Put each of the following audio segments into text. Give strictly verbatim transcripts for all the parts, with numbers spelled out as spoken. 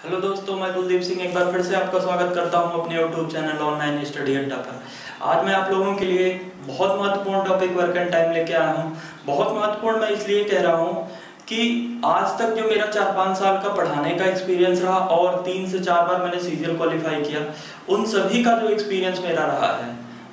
Hello दोस्तों, मैं कुलदीप सिंह एक बार फिर से आपका स्वागत करता हूं अपने यूट्यूब चैनल ऑनलाइन स्टडी अड्डा पर। आज मैं आप लोगों के लिए बहुत महत्वपूर्ण टॉपिक वर्क एंड टाइम लेके आया हूं। बहुत महत्वपूर्ण मैं इसलिए कह रहा हूं कि आज तक जो मेरा चार पाँच साल का पढ़ाने का एक्सपीरियंस रहा और तीन से चार बार मैंने सीजीएल क्वालिफाई किया, उन सभी का जो एक्सपीरियंस मेरा रहा है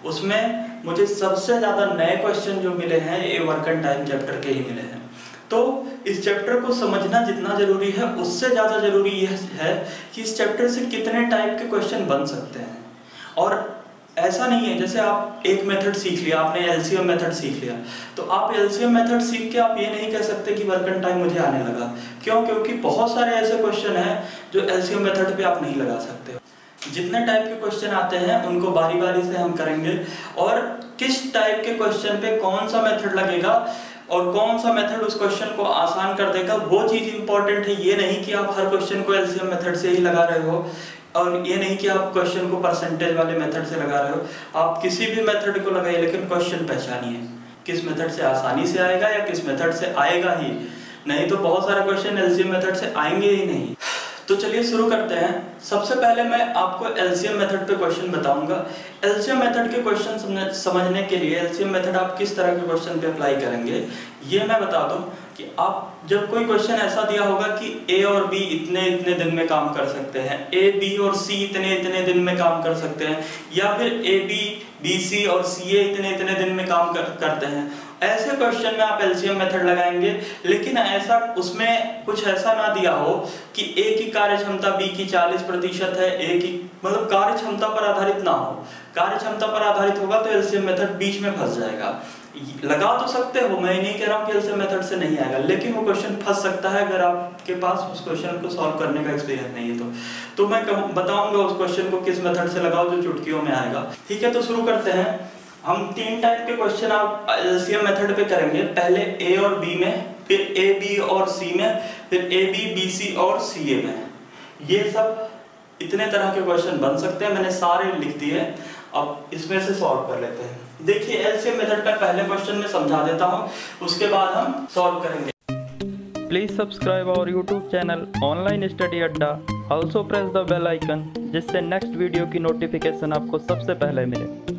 उसमें मुझे सबसे ज़्यादा नए क्वेश्चन जो मिले हैं ये वर्क एंड टाइम चैप्टर के ही मिले हैं। तो इस चैप्टर को समझना जितना जरूरी है उससे ज़्यादा जरूरी यह है कि इस चैप्टर से कितने टाइप के क्वेश्चन बन सकते हैं। और ऐसा नहीं है जैसे आप एक मेथड सीख लिया, आपने एलसीएम मेथड सीख लिया, तो आप एलसीएम मेथड सीख के आप ये नहीं कह सकते कि वर्क एंड टाइम मुझे आने लगा। क्यों? क्योंकि बहुत सारे ऐसे क्वेश्चन हैं जो एलसीएम मेथड पे आप नहीं लगा सकते। जितने टाइप के क्वेश्चन आते हैं उनको बारी बारी से हम करेंगे और किस टाइप के क्वेश्चन पे कौन सा मेथड लगेगा और कौन सा मेथड उस क्वेश्चन को आसान कर देगा, वो चीज इंपॉर्टेंट है। ये नहीं कि आप हर क्वेश्चन को एलसीएम मेथड से ही लगा रहे हो और ये नहीं कि आप क्वेश्चन को परसेंटेज वाले मेथड से लगा रहे हो। आप किसी भी मेथड को लगाइए, लेकिन क्वेश्चन पहचानिए किस मेथड से आसानी से आएगा या किस मेथड से आएगा ही नहीं। तो बहुत सारे क्वेश्चन एलसीएम मेथड से आएंगे ही नहीं। तो चलिए शुरू करते हैं। सबसे पहले मैं आपको एलसीएम मेथड पे क्वेश्चन बताऊंगा। एलसीएम मेथड के क्वेश्चन समझने के लिए एलसीएम मेथड आप किस तरह के क्वेश्चन पे अप्लाई करेंगे ये मैं बता दूं कि आप जब कोई क्वेश्चन ऐसा दिया होगा कि ए और बी इतने इतने दिन में काम कर सकते हैं, ए बी और सी इतने इतने दिन में काम कर सकते हैं, या फिर ए बी बी सी और सी ए इतने इतने दिन में काम कर, करते हैं, ऐसे क्वेश्चन में आप एलसीएम मेथड लगाएंगे। लेकिन ऐसा उसमें कुछ ऐसा ना दिया हो कि ए की कार्य क्षमता बी की चालीस प्रतिशत है, ए की मतलब कार्य क्षमता पर आधारित ना हो। कार्य क्षमता पर आधारित होगा तो एलसीएम मेथड बीच में फंस जाएगा। लगा तो सकते हो, मैं नहीं कह रहा हूँ कि एलसीएम मेथड से नहीं आएगा, लेकिन वो क्वेश्चन फंस सकता है अगर आपके पास उस क्वेश्चन को सॉल्व करने का एक्सपीरियंस नहीं है तो तो मैं बताऊंगा उस क्वेश्चन को किस मेथड से लगाओ जो चुटकियों में आएगा। ठीक है, तो शुरू करते हैं। हम तीन टाइप के क्वेश्चन आप एलसीएम मेथड पे करेंगे। पहले ए और बी में, फिर ए बी और सी में, फिर ए बी बी सी और सी ए में। ये सब इतने तरह के क्वेश्चन बन सकते हैं, मैंने सारे लिख दिए। अब इसमें से सॉल्व कर लेते हैं। देखिए एलसीएम मेथड का पहले क्वेश्चन में समझा देता हूं, उसके बाद हम सॉल्व करेंगे। Please subscribe our YouTube channel online study Adda. Also press the bell icon जिससे नेक्स्ट वीडियो की नोटिफिकेशन आपको सबसे पहले मिले।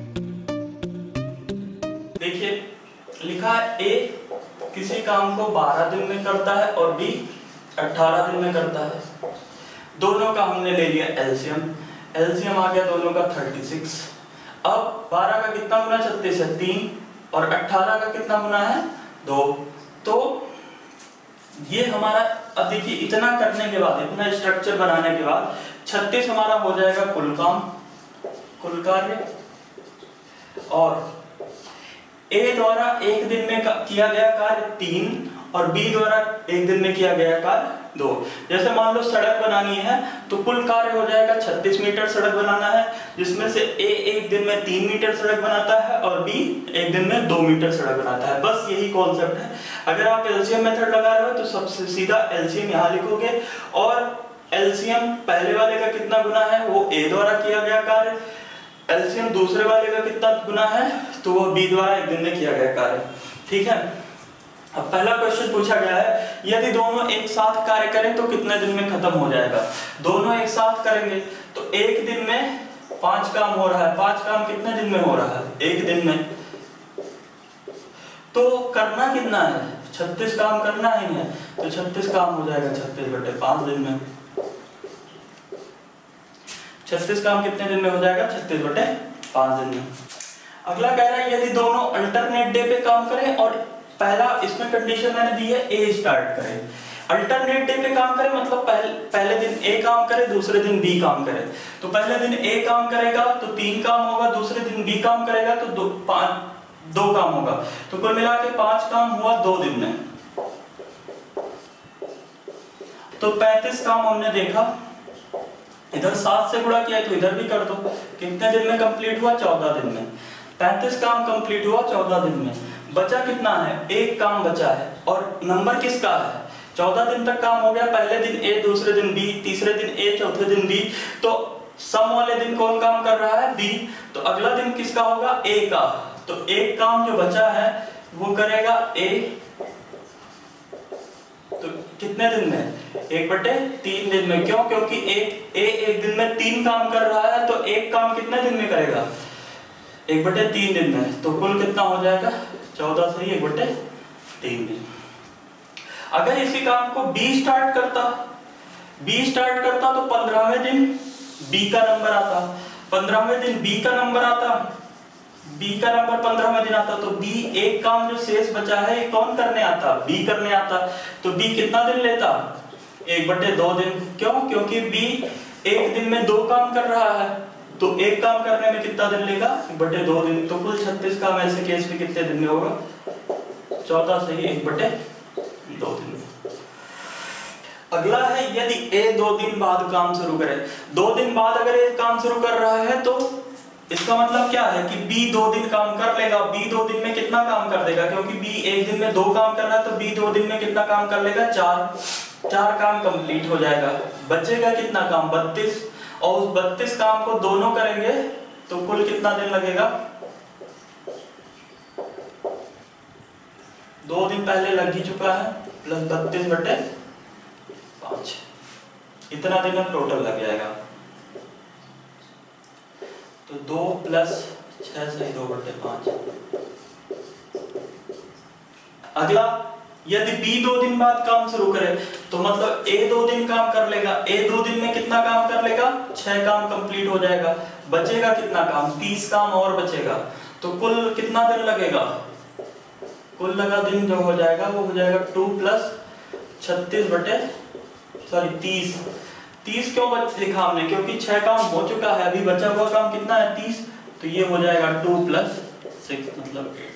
देखिए लिखा है ए किसी काम को बारह दिन में करता है और बी अठारह दिन में करता है। दोनों का हमने ले लिया एलसीएम। एलसीएम आ गया दोनों का छत्तीस। अब बारह का कितना गुना छत्तीस है? तीन। और अठारह का कितना गुना है? दो। तो ये हमारा, अब देखिए इतना करने के बाद, इतना स्ट्रक्चर बनाने के बाद छत्तीस हमारा हो जाएगा कुल काम, कुल कार्य। और ए द्वारा एक दिन में किया गया कार्य तीन और बी द्वारा एक दिन में किया गया कार्य दो। जैसे मान लो सड़क बनानी है तो कुल कार्य हो जाएगा छत्तीस मीटर सड़क बनाना है, जिसमें से ए एक दिन में तीन मीटर सड़क बनाता है और बी एक दिन में दो मीटर सड़क बनाता है। बस यही कॉन्सेप्ट है। अगर आप एलसीएम मेथड लगा रहे हो तो सबसे सीधा एलसीएम यहाँ लिखोगे और एलसीएम पहले वाले का कितना गुना है वो ए द्वारा किया गया कार्य, एलसीएम दूसरे वाले का कितना गुना है तो वो बी द्वारा एक दिन में किया गया कार्य। ठीक है, अब पहला क्वेश्चन पूछा गया है यदि दोनों एक साथ कार्य करें तो कितने दिन में खत्म हो जाएगा। दोनों एक साथ करेंगे तो एक दिन में पांच काम हो रहा है। पांच काम कितने दिन में हो रहा है? एक दिन में। तो करना कितना है? छत्तीस काम करना ही है, तो छत्तीस काम हो जाएगा छत्तीस बटे पांच दिन में। छत्तीस काम कितने दिन में हो जाएगा? छत्तीस बटे पांच दिन में। अगला कह रहा है यदि दोनों अल्टरनेट डे पे काम करें, और पहला इसमें कंडीशन मैंने दी है ए स्टार्ट करें। अल्टरनेट डे पे काम करें मतलब पहले पहले दिन ए काम करे दूसरे दिन बी काम करे। तो पहले दिन ए काम करेगा तो तीन काम होगा, दूसरे दिन बी काम करेगा तो दो पांच दो काम होगा। तो कुल मिला के पांच काम हुआ दो दिन में। तो पैंतीस काम हमने देखा। इधर सात से गुणा किया तो इधर भी कर दो। कितने दिन में कंप्लीट हुआ? चौदह दिन में। पैंतीस काम कंप्लीट हुआ चौदह दिन में। बचा कितना है? एक काम बचा है। और नंबर किसका है? चौदह दिन तक काम हो गया। पहले दिन ए, दूसरे दिन बी, तीसरे दिन ए, चौथे दिन बी। तो सम वाले दिन कौन काम कर रहा है? बी। तो अगला दिन किसका होगा? ए का। तो एक काम जो बचा है वो करेगा ए। तो कितने दिन में? एक बटे तीन दिन में। क्यों? क्योंकि एक ए एक दिन में तीन काम कर रहा है, तो एक काम कितने दिन में करेगा? एक बटे तीन दिन में। तो कुल कितना हो जाएगा? चौदह सही एक बटे तीन दिन। अगर इसी काम को बी स्टार्ट करता बी स्टार्ट करता तो पंद्रहवें दिन बी का नंबर आता, पंद्रहवें दिन बी का नंबर आता, बी का नंबर पंद्रहवें दिन आता, तो बी एक काम जो शेष बचा है ये कौन करने आता? बी करने आता। तो बी कितना दिन लेता? एक बटे दो दिन। क्यों? क्योंकि बी एक दिन में दो काम कर रहा है, तो एक काम करने में कितना दिन लेगा? एक बटे दो दिन। तो कुल छत्तीस काम ऐसे केस में कितने दिन में होगा? चौदह सही एक बटे दो दिन। अगला है यदि ए दो दिन बाद काम शुरू करे। दो दिन बाद अगर ए काम शुरू कर रहा है तो इसका मतलब क्या है कि बी दो दिन काम कर लेगा। बी दो दिन में कितना काम कर देगा? क्योंकि बी एक दिन में दो काम कर रहा है, तो बी दो दिन में कितना काम कर लेगा? चार चार काम कंप्लीट हो जाएगा। बचेगा कितना काम? बत्तीस। और उस बत्तीस काम को दोनों करेंगे तो कुल कितना दिन लगेगा? दो दिन पहले लग ही चुका है, प्लस बत्तीस बटे पांच, इतना दिन अब टोटल लग जाएगा। तो दो प्लस छह सही दो बटे पांच। अगला यदि बी दो दिन बाद काम शुरू करे तो मतलब ए दो दिन काम कर लेगा। ए दो दिन में कितना काम कर लेगा? छह काम कंप्लीट हो जाएगा। बचेगा कितना काम? तीस काम और बचेगा। तो कुल कितना दिन लगेगा? कुल लगा दिन जो हो जाएगा वो हो जाएगा टू प्लस छत्तीस बटे सॉरी तीस। तीस क्यों बच लिखा हमने? क्योंकि छह काम हो चुका है, अभी बचा हुआ काम कितना है? तीस। तो ये हो जाएगा टू प्लस सिक्स मतलब एट।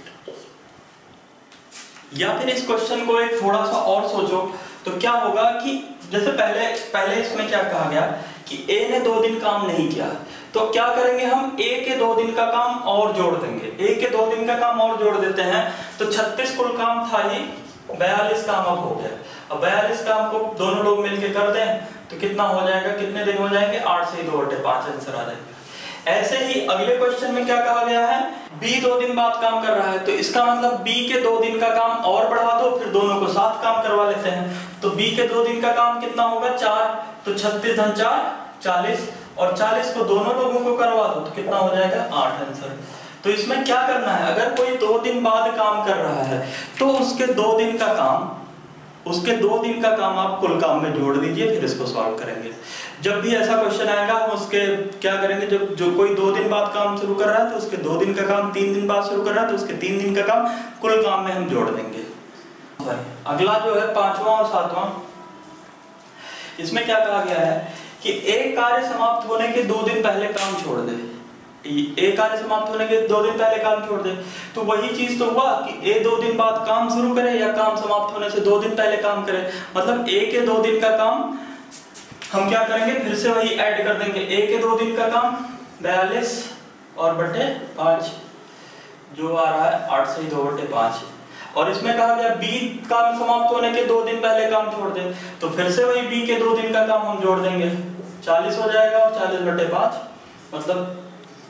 या फिर इस क्वेश्चन को एक थोड़ा सा और सोचो तो क्या होगा कि जैसे पहले पहले इसमें क्या कहा गया कि ए ने दो दिन काम नहीं किया, तो क्या करेंगे हम? ए के दो दिन का काम और जोड़ देंगे। ए के दो दिन का काम और जोड़ देते हैं तो छत्तीस कुल काम था ही, बयालीस काम अब हो गया। अब बयालीस काम को दोनों लोग मिलके कर दें तो कितना हो जाएगा? कितने दिन हो जाएंगे? आठ से दो बटे पांच आंसर आ जाएगा। ऐसे ही अगले क्वेश्चन में क्या कहा गया है? बी दो दिन बाद काम कर रहा है, तो इसका मतलब बी के दो दिन का काम और बढ़ा दो, फिर दोनों को साथ काम करवा लेते हैं। तो बी के दो दिन का काम कितना होगा? चार। तो छत्तीस धन चार चालीस, और चालीस को दोनों लोगों को करवा दो तो कितना हो जाएगा? आठ आंसर। तो इसमें क्या करना है? अगर कोई दो दिन बाद काम कर रहा है तो उसके दो दिन का काम उसके दो दिन का काम आप कुल काम में जोड़ दीजिए, फिर इसको सॉल्व करेंगे। जब भी ऐसा क्वेश्चन आएगा हम उसके क्या करेंगे? जब जो कोई दो दिन बाद काम शुरू कर रहा है तो उसके दो दिन का काम तीन दिन बाद शुरू कर रहा है तो उसके तीन दिन का काम कुल काम में हम जोड़ देंगे। अगला जो है पांचवा और सातवां, इसमें क्या कहा गया है कि एक कार्य समाप्त होने के दो दिन पहले काम छोड़ दे। एक कार्य समाप्त होने के दो दिन पहले काम छोड़ दे, तो वही चीज तो हुआ कि ए दो दिन बाद काम शुरू करे या काम समाप्त होने से दो दिन पहले काम करे। मतलब ए के दो दिन का काम हम क्या करेंगे? फिर से वही ऐड कर देंगे। ए के दो दिन का काम बयालीस और बटे पांच जो आ रहा है आठ से दो बटे पांच। और इसमें कहा गया बी काम समाप्त होने के दो दिन पहले काम छोड़ दे, तो फिर से वही बी के दो दिन का काम हम जोड़ देंगे। चालीस हो जाएगा और चालीस बटे पांच मतलब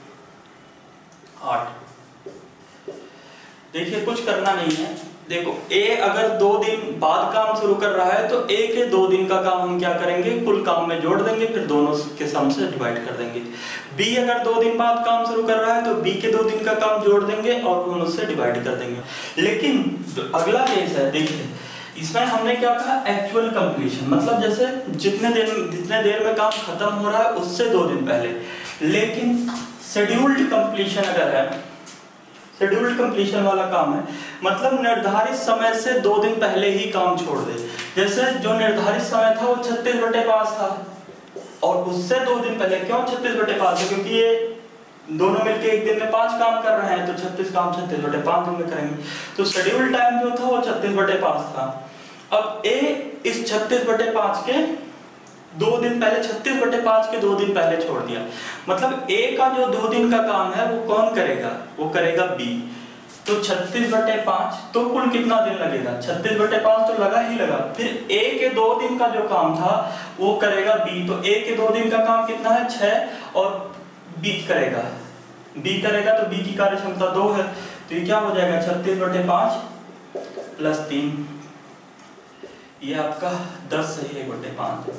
आठ। देखिए कुछ करना नहीं है। देखो ए अगर दो दिन बाद काम शुरू कर रहा है तो ए के दो दिन का काम हम क्या करेंगे? कुल काम में जोड़ देंगे, फिर दोनों के सम से डिवाइड कर देंगे। बी अगर दो दिन बाद काम शुरू कर रहा है तो बी के दो दिन का काम जोड़ देंगे और दोनों से डिवाइड कर देंगे। लेकिन अगला केस है, देखिए इसमें हमने क्या कहा? एक्चुअल कंप्लीशन, मतलब जैसे जितने दिन जितने देर में काम खत्म हो रहा है उससे दो दिन पहले। लेकिन शेड्यूल्ड कंप्लीशन अगर है, शेड्यूल्ड कंप्लीशन वाला काम है, मतलब निर्धारित समय से दो दिन पहले ही काम छोड़ दे। जैसे जो निर्धारित समय था वो छत्तीस बटे पांच था और उससे दो दिन पहले, क्यों छत्तीस बटे पांच है? क्योंकि ये दोनों मिलके एक दिन में पांच काम कर रहे हैं तो छत्तीस काम छत्तीस बटे पांच दिन में करेंगे। तो शेड्यूल टाइम जो था वो छत्तीस बटे पांच था। अब ए इस छत्तीस बटे पांच के दो दिन पहले, छत्तीस बटे पांच के दो दिन पहले छोड़ दिया। मतलब ए का जो दो दिन का काम है वो कौन करेगा? वो करेगा बी। तो छत्तीस बटे पांच तो कुल कितना दिन लगेगा? छत्तीस बटे पांच तो लगा ही लगा। फिर ए के दो दिन का जो काम था वो करेगा बी। तो ए के दो दिन का काम कितना है? छह, और बी करेगा बी करेगा तो बी की कार्य क्षमता दो है, तो ये क्या हो जाएगा? छत्तीस बटे पांच प्लस तीन, ये आपका दस सही एक बटे पांच।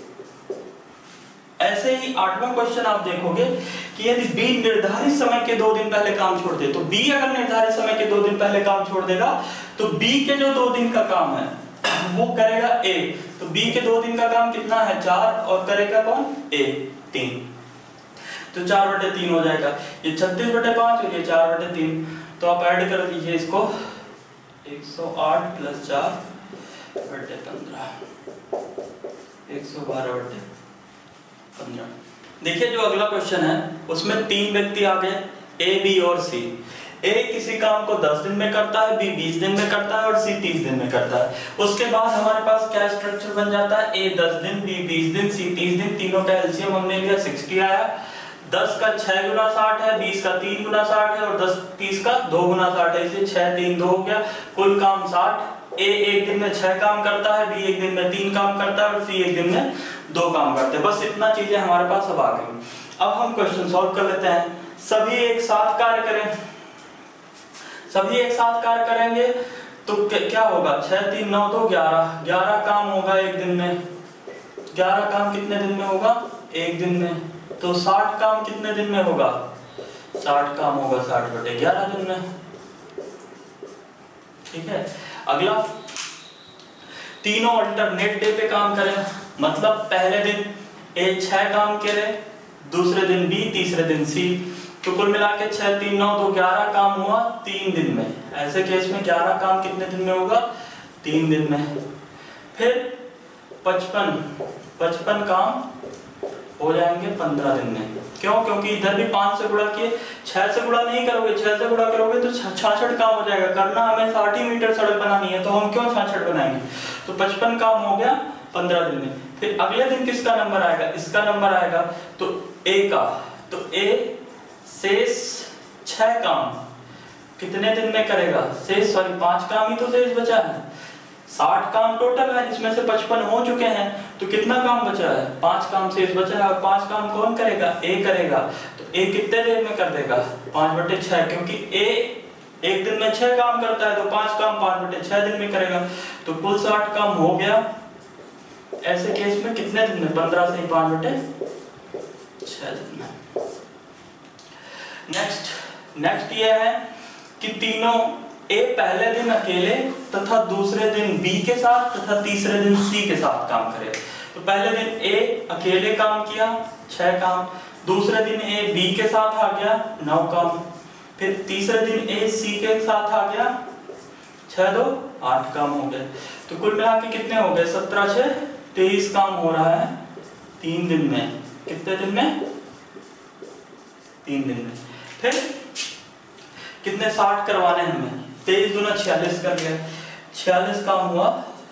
ऐसे ही आठवां क्वेश्चन आप देखोगे कि यदि बी निर्धारित समय के दो दिन पहले काम छोड़ दे, तो बी अगर निर्धारित समय के दो दिन पहले काम छोड़ देगा तो बी के जो दो दिन का काम है वो करेगा ए। तो बी के दो दिन का काम कितना है, चार, और करेगा कौन, ए, तीन। तो चार बटे तीन हो जाएगा, ये छत्तीस बटे पांच और ये चार बटे तीन। तो आप ऐड कर दीजिए इसको, एक सौ आठ प्लस चार बटे पंद्रह, एक सौ बारह बटे पंद्रह। देखिए जो अगला क्वेश्चन है उसमें तीन व्यक्ति आ गए, ए, बी और सी। ए किसी काम को दस दिन में करता है, बी बीस दिन में करता है और सी तीस दिन में करता है। उसके बाद हमारे पास क्या स्ट्रक्चर बन जाता है, ए दस दिन, बी बीस दिन, सी तीस दिन। तीनों का एलसीएम हमने लिया, साठ आया। दस का छह गुना साठ है, बीस का तीन गुना साठ है और दस तीस का दो गुना साठ है, इसलिए छह तीन दो हो गया। कुल काम साठ। ए एक दिन में छह काम करता है, बी एक दिन में तीन काम करता है और सी एक दिन में दो काम करते हैं। बस इतना चीजें हमारे पास अब आ गई। अब हम क्वेश्चन सॉल्व कर लेते हैं। सभी एक साथ कार्य करें, सभी एक साथ कार्य करेंगे तो क्या होगा, छह तीन नौ दो ग्यारह, ग्यारह काम होगा एक दिन में। ग्यारह काम कितने दिन में होगा, एक दिन में। तो साठ काम कितने दिन में होगा, साठ काम होगा साठ बटे ग्यारह दिन में। ठीक है। अगला, तीनों अल्टरनेट डे पे काम करें, मतलब पहले दिन ए छह काम करे, दूसरे दिन बी, तीसरे दिन सी। तो कुल मिला के छह तीन नौ दो ग्यारह काम हुआ तीन दिन में। ऐसे केस में ग्यारह काम कितने दिन में होगा, तीन दिन में। फिर पचपन पचपन काम हो जाएंगे पंद्रह दिन में। क्यों, क्योंकि इधर भी पांच से गुणा किए, छह से गुणा नहीं करोगे, छह से गुणा करोगे तो छियासठ काम हो जाएगा। करना हमें साठ ही मीटर सड़क बनानी है, तो हम क्यों छियासठ बनाएंगे। तो पचपन काम हो गया पंद्रह दिन में। फिर अगले दिन किसका नंबर आएगा, इसका नंबर आएगा, तो ए का। तो ए शेष छह काम कितने दिन में करेगा, शेष सॉरी पांच काम ही तो शेष बचा है। साठ काम टोटल है, जिसमें से पचपन हो चुके हैं, तो कितना काम बचा है, पांच काम शेष बचा है। और पांच काम कौन करेगा, ए करेगा। तो ए कितने देर में कर देगा, पांच बटे छह, क्योंकि ए एक दिन में छह काम करता है, तो पांच काम पांच बटे छह दिन में करेगा। तो कुल साठ काम हो गया। ऐसे केस में कितने दिन में, पंद्रह से पांच बटे छह दिन में। नेक्स्ट नेक्स्ट ये है कि तीनों ए पहले दिन अकेले तथा दूसरे दिन बी के साथ तथा तीसरे दिन सी के साथ काम करे। तो पहले दिन ए अकेले काम किया, छह काम। दूसरे दिन ए बी के साथ आ गया, नौ काम। फिर तीसरे दिन ए सी के साथ आ गया, छह दो आठ काम हो गए। तो कुल मिला के कितने हो गए, सत्रह छह तेईस काम हो रहा है तीन दिन में। कितने दिन में, तीन दिन में। फिर कितने साठ करवाने हैं हमें, तेईस गुना छियालीस कर लिया, छियालीस काम हुआ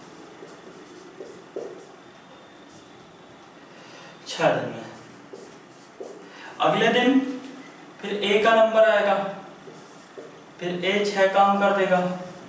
छह दिन में। अगले दिन फिर ए का नंबर आएगा, फिर ए छह काम कर देगा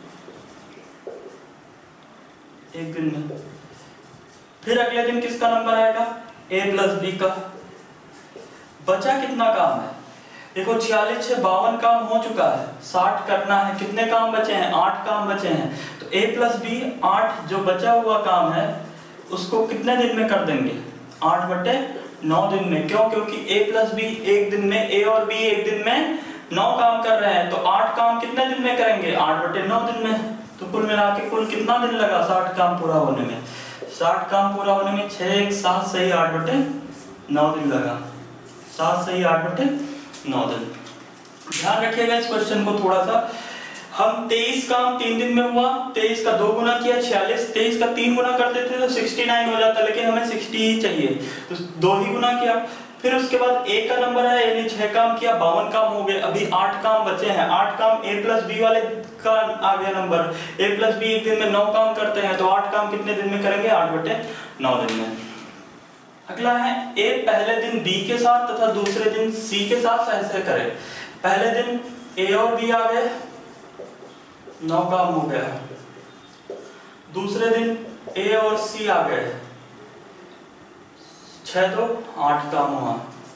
एक दिन में। फिर अगले दिन किसका नंबर आएगा, ए प्लस बी का। बचा कितना काम है, देखो छियालीस से बावन काम हो चुका है, साठ करना है। कितने काम बचे हैं, आठ काम बचे हैं। तो a प्लस बी, आठ जो बचा हुआ काम है उसको कितने दिन में कर देंगे, आठ बटे नौ दिन में। क्यों, क्योंकि a प्लस बी एक दिन में, a और b एक दिन में नौ काम कर रहे हैं, तो आठ काम कितने दिन में करेंगे, आठ बटे नौ दिन में। तो कुल मिला के कुल कितना दिन लगा साठ काम पूरा होने में, साठ काम पूरा होने में छह एक सात सही आठ बटे नौ दिन लगा, सात सही आठ बटे नौ दिन। ध्यान रखिएगा इस क्वेश्चन को थोड़ा सा। हम तेईस काम तीन दिन में हुआ, तेईस का दो गुना किया छियालीस, तेईस का तीन गुना कर देते तो उनहत्तर हो जाता, लेकिन हमें साठ ही चाहिए, तो दो ही गुना किया। फिर उसके बाद ए का नंबर है, यानी छह काम किया, बावन काम हो गए। अभी आठ काम बचे हैं, आठ काम ए प्लस बी वाले का आ गया नंबर। ए प्लस बी एक दिन में नौ काम करते हैं, तो आठ काम कितने दिन में करेंगे, आठ बटे नौ दिन में। अगला है ए पहले दिन बी के साथ तथा दूसरे दिन सी के साथ ऐसे करे। पहले दिन ए और बी आ गए, नौ काम हो गया। दूसरे दिन ए और सी आ गए, छह दो आठ काम हुआ।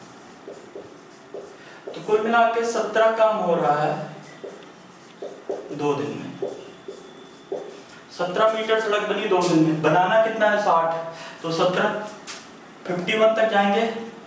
तो कुल मिला के सत्रह काम हो रहा है दो दिन में। सत्रह मीटर सड़क बनी दो दिन में, बनाना कितना है साठ, तो सत्रह फिफ्टी वन तक जाएंगे,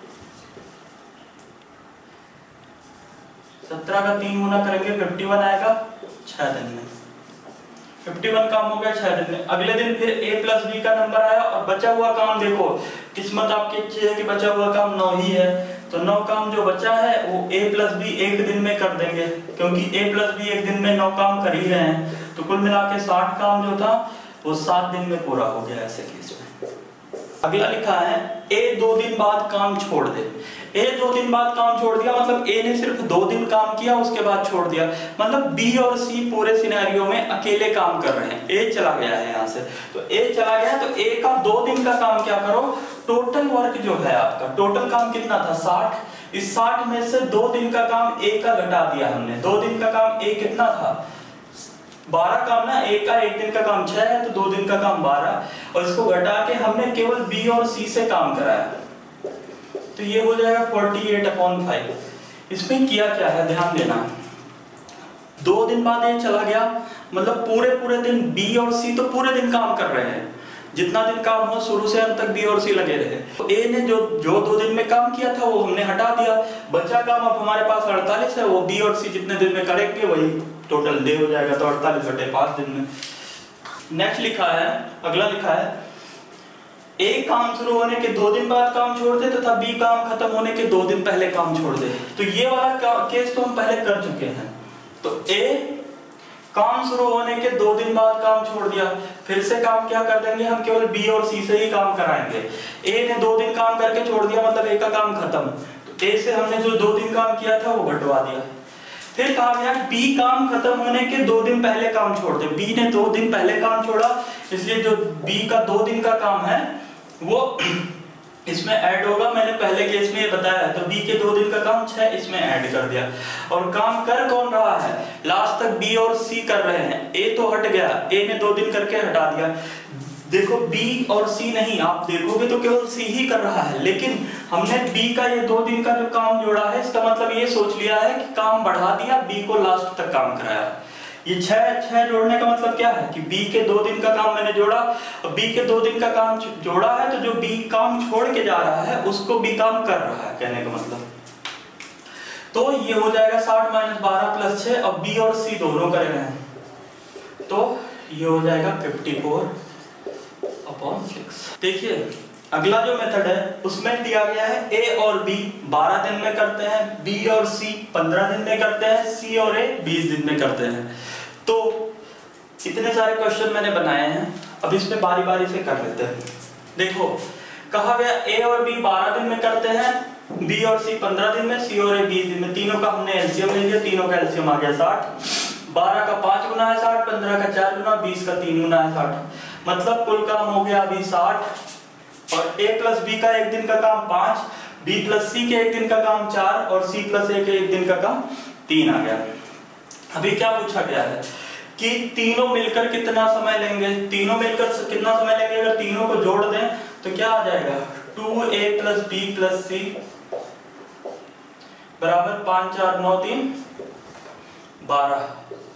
सत्रह का तीन गुना करेंगे फिफ्टी वन आएगा छह दिन में, फिफ्टी वन काम हो गया छह दिन में। अगले दिन फिर a प्लस बी का नंबर आया और बचा हुआ काम देखो, किस्मत आपकी अच्छी है कि बचा हुआ काम नौ ही है, तो नौ काम जो बचा है वो a प्लस बी एक दिन में कर देंगे, क्योंकि a प्लस बी एक दिन में नौ काम कर ही रहे हैं, तो कुल मिला के साठ काम जो था वो सात दिन में पूरा हो गया ऐसे केस में। अगला लिखा है a दो दिन बाद काम छोड़ दे। ए दो दिन बाद काम छोड़ दिया मतलब ए ने सिर्फ दो दिन काम किया उसके बाद छोड़ दिया, मतलब बी और सी पूरे सिनेरियो में अकेले काम कर रहे हैं। ए चला गया है यहाँ से, तो ए चला गया तो ए का दो दिन का काम क्या करो, टोटल वर्क जो है आपका, टोटल काम कितना था साठ, इस साठ में से दो दिन का काम ए का घटा दिया हमने, दो दिन का काम ए कितना था बारह काम ना, ए का एक दिन का काम छह है तो दो दिन का काम बारह, और इसको घटा के हमने केवल बी और सी से काम कराया, तो ये हो जाएगा अड़तालीस अपॉन फाइव। इसमें किया क्या है ध्यान देना, दो दिन बाद ये चला गया मतलब पूरे पूरे दिन बी और सी तो पूरे दिन काम कर रहे हैं, जितना दिन काम हो शुरू से अंत तक बी और सी लगे रहे, तो ए ने जो जो दो दिन में काम किया था वो हमने हटा दिया, बचा काम अब हमारे पास अड़तालीस है, वो बी और सी जितने दिन में करेंगे वही टोटल डे हो जाएगा, तो अड़तालीस घटे पांच दिन में। नेक्स्ट लिखा है, अगला लिखा है ए काम शुरू होने के दो दिन बाद काम छोड़ दे तथा बी काम खत्म होने के दो दिन पहले काम छोड़ दे। तो ये वाला केस तो हम पहले कर चुके हैं, तो ए काम शुरू होने के दो दिन बाद काम छोड़ दिया, फिर से काम क्या कर देंगे हम, केवल बी और सी से ही काम कराएंगे। ए ने दो दिन काम करके छोड़ दिया मतलब ए का काम खत्म, तो ए से हमने जो दो दिन काम किया था वो घटवा दिया। फिर कहा गया बी काम खत्म होने के दो दिन पहले काम छोड़ दे, बी ने दो दिन पहले काम छोड़ा इसलिए जो बी का दो दिन का काम है वो इसमें ऐड होगा, मैंने पहले केस में ये बताया, तो बी के दो दिन का काम छह इसमें ऐड कर दिया। और काम कर कौन रहा है, लास्ट तक बी और सी कर रहे हैं, ए तो हट गया, ए ने दो दिन करके हटा दिया, देखो बी और सी नहीं, आप देखोगे तो केवल सी ही कर रहा है, लेकिन हमने बी का ये दो दिन का जो काम जोड़ा है इसका मतलब ये सोच लिया है कि काम बढ़ा दिया, बी को लास्ट तक काम कराया। ये छह छह जोड़ने का मतलब क्या है कि बी के दो दिन का काम मैंने जोड़ा, और बी के दो दिन का काम जोड़ा है तो जो बी काम छोड़ के जा रहा है उसको बी काम कर रहा है, कहने का मतलब। तो ये हो जाएगा साठ माइनस बारह प्लस छह, और बी और सी दोनों कर रहे हैं, तो ये हो जाएगा चौवन अपॉन सिक्स। देखिए अगला जो मेथड है उसमें दिया गया है ए और बी बारह दिन में करते हैं, बी और सी पंद्रह दिन में करते हैं, सी और ए बीस दिन में करते हैं। तो इतने सारे क्वेश्चन मैंने बनाए हैं, अब इसमें बारी बारी से कर लेते हैं। देखो कहा गया ए और बी बारह दिन में करते हैं, बी और सी पंद्रह दिन में, सी और ए बीस दिन में, तीनों का हमने एलसीएम ले लिया, तीनों का एलसीएम आ गया साठ, बारह का पांच गुना है साठ, पंद्रह का चार गुना, बीस का तीन गुना है साठ, मतलब कुल काम हो गया अभी साठ, और a प्लस बी का एक दिन का काम पांच, b प्लस सी के एक दिन का काम चार, और c प्लस ए के एक दिन का काम तीन आ गया। अभी क्या पूछा गया है कि तीनों मिलकर कितना समय लेंगे, तीनों मिलकर कितना समय लेंगे, अगर तीनों को जोड़ दें तो क्या आ जाएगा, two A plus B plus C बराबर पांच चार नौ तीन बारह,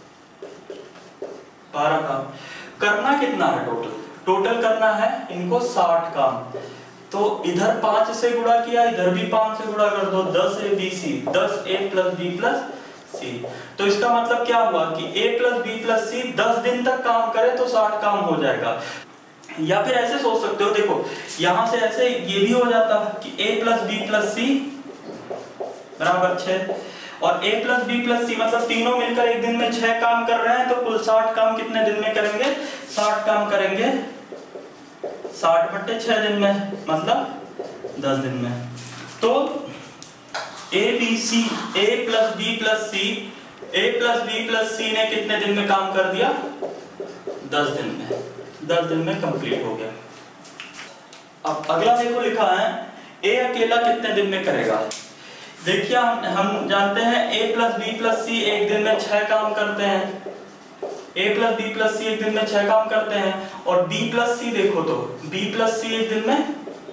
बारह काम करना कितना है टोटल, टोटल करना है इनको साठ काम, तो इधर पांच से गुणा किया, इधर भी पांच से गुणा कर दो, दस ए बी सी, दस A plus B plus C. तो इसका मतलब क्या हुआ कि a plus B plus C दस दिन तक काम करे तो साठ काम हो जाएगा। या फिर ऐसे सोच सकते हो, देखो यहां से ऐसे ये भी हो जाता कि a plus B plus C बराबर छह, और a plus B plus C मतलब तीनों मिलकर एक दिन में छह काम कर रहे हैं, तो कुल साठ काम कितने दिन में करेंगे, साठ काम करेंगे साठ बट्टे छह दिन में, मतलब दस दिन में। तो A B C, A plus B plus C, A plus B plus C ने कितने दिन में काम कर दिया, दस दिन में, दस दिन में कंप्लीट हो गया। अब अगला देखो लिखा है ए अकेला कितने दिन में करेगा। देखिए हम हम जानते हैं a plus B plus C एक दिन में छह काम करते हैं, a plus B plus C एक दिन में छह काम करते हैं, और b प्लस सी देखो तो b प्लस सी एक दिन में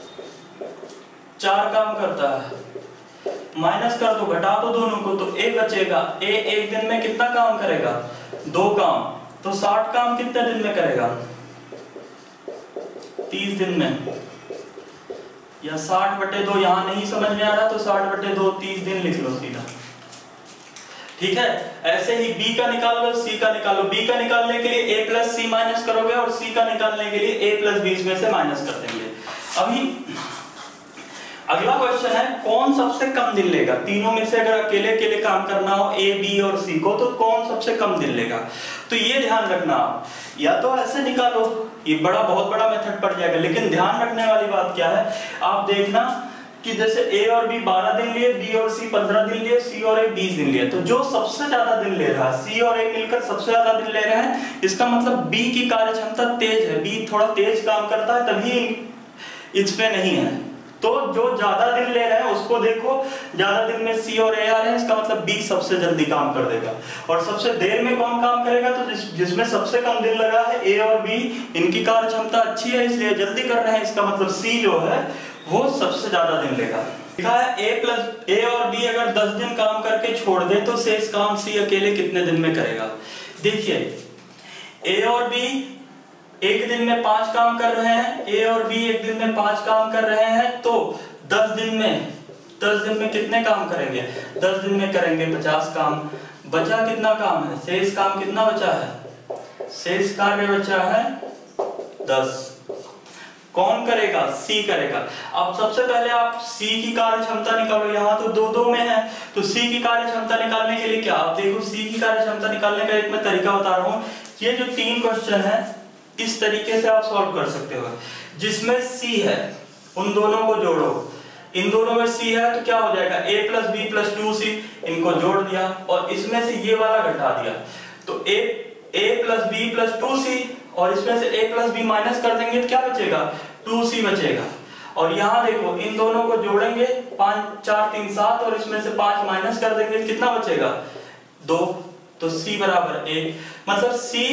चार काम करता है, माइनस कर दो घटा दो दोनों को तो a बचेगा, a एक दिन में कितना काम करेगा, दो काम, तो साठ काम कितने दिन में करेगा? तीस दिन में। या साठ बटे दो यहां नहीं समझ में आ रहा तो साठ बटे दो तीस दिन लिख लो सीधा। ठीक है, ऐसे ही b का निकाल लो, c का निकाल लो। b का निकालने के लिए a प्लस सी माइनस करोगे और c का निकालने के लिए a प्लस बी में से माइनस कर देंगे। अभी अगला क्वेश्चन है कौन सबसे कम दिन लेगा? तीनों में से अगर अकेले अकेले काम करना हो a, b और c को, तो कौन सबसे कम दिन लेगा? तो ये ध्यान रखना, या तो ऐसे निकालो, ये बड़ा बहुत बड़ा मेथड पड़ जाएगा, लेकिन ध्यान रखने वाली बात क्या है, आप देखना कि जैसे a और b बारह दिन लिए, b और c पंद्रह दिन लिए, c और a बीस दिन लिए, तो जो सबसे ज्यादा दिन ले रहा है, c और a मिलकर सबसे ज्यादा दिन ले रहे हैं, इसका मतलब b की कार्य क्षमता तेज है, b थोड़ा तेज काम करता है, तभी इसमें नहीं है। तो जो ज्यादा दिन ले रहे हैं उसको देखो, ज्यादा दिन में c और a आ रहे हैं, इसका मतलब b सबसे जल्दी काम कर देगा। और सबसे देर में कौन काम करेगा? तो जिस, जिसमें सबसे कम दिन लगा है, a और b, इनकी कार्य क्षमता अच्छी है इसलिए जल्दी कर रहे हैं, इसका मतलब c जो है वो सबसे ज्यादा दिन लेगा। लिखा है a प्लस a और b अगर दस दिन काम करके छोड़ दे तो शेष काम c अकेले कितने दिन में करेगा? देखिए a और b एक दिन में पांच काम कर रहे हैं, a और b एक दिन में पांच काम कर रहे हैं, तो दस दिन में दस दिन में कितने काम करेंगे? दस दिन में करेंगे पचास काम। बचा कितना काम है? शेष काम कितना बचा है? शेष कार्य बचा है दस। कौन करेगा? C करेगा। अब सबसे पहले आप C की कार्य क्षमता निकालो, यहाँ तो दो दो में है, तो C की कार्य क्षमता निकालने के लिए क्या, आप देखो C की कार्य क्षमता निकालने का एक मैं तरीका बता रहा हूँ। ये जो तीन क्वेश्चन है इस तरीके से आप सॉल्व कर सकते हो। जिसमें C है उन दोनों को जोड़ो, इन दोनों में C है तो क्या हो जाएगा? a plus B plus two C, इनको जोड़ दिया और इसमें से ये वाला घटा दिया, तो a a plus B plus two C और इसमें से a प्लस बी माइनस कर देंगे तो क्या बचेगा? टू सी बचेगा। और यहाँ देखो इन दोनों को जोड़ेंगे, पांच चार तीन सात और इसमें से पांच माइनस कर देंगे तो कितना बचेगा? दो। तो C बराबर एक, मतलब C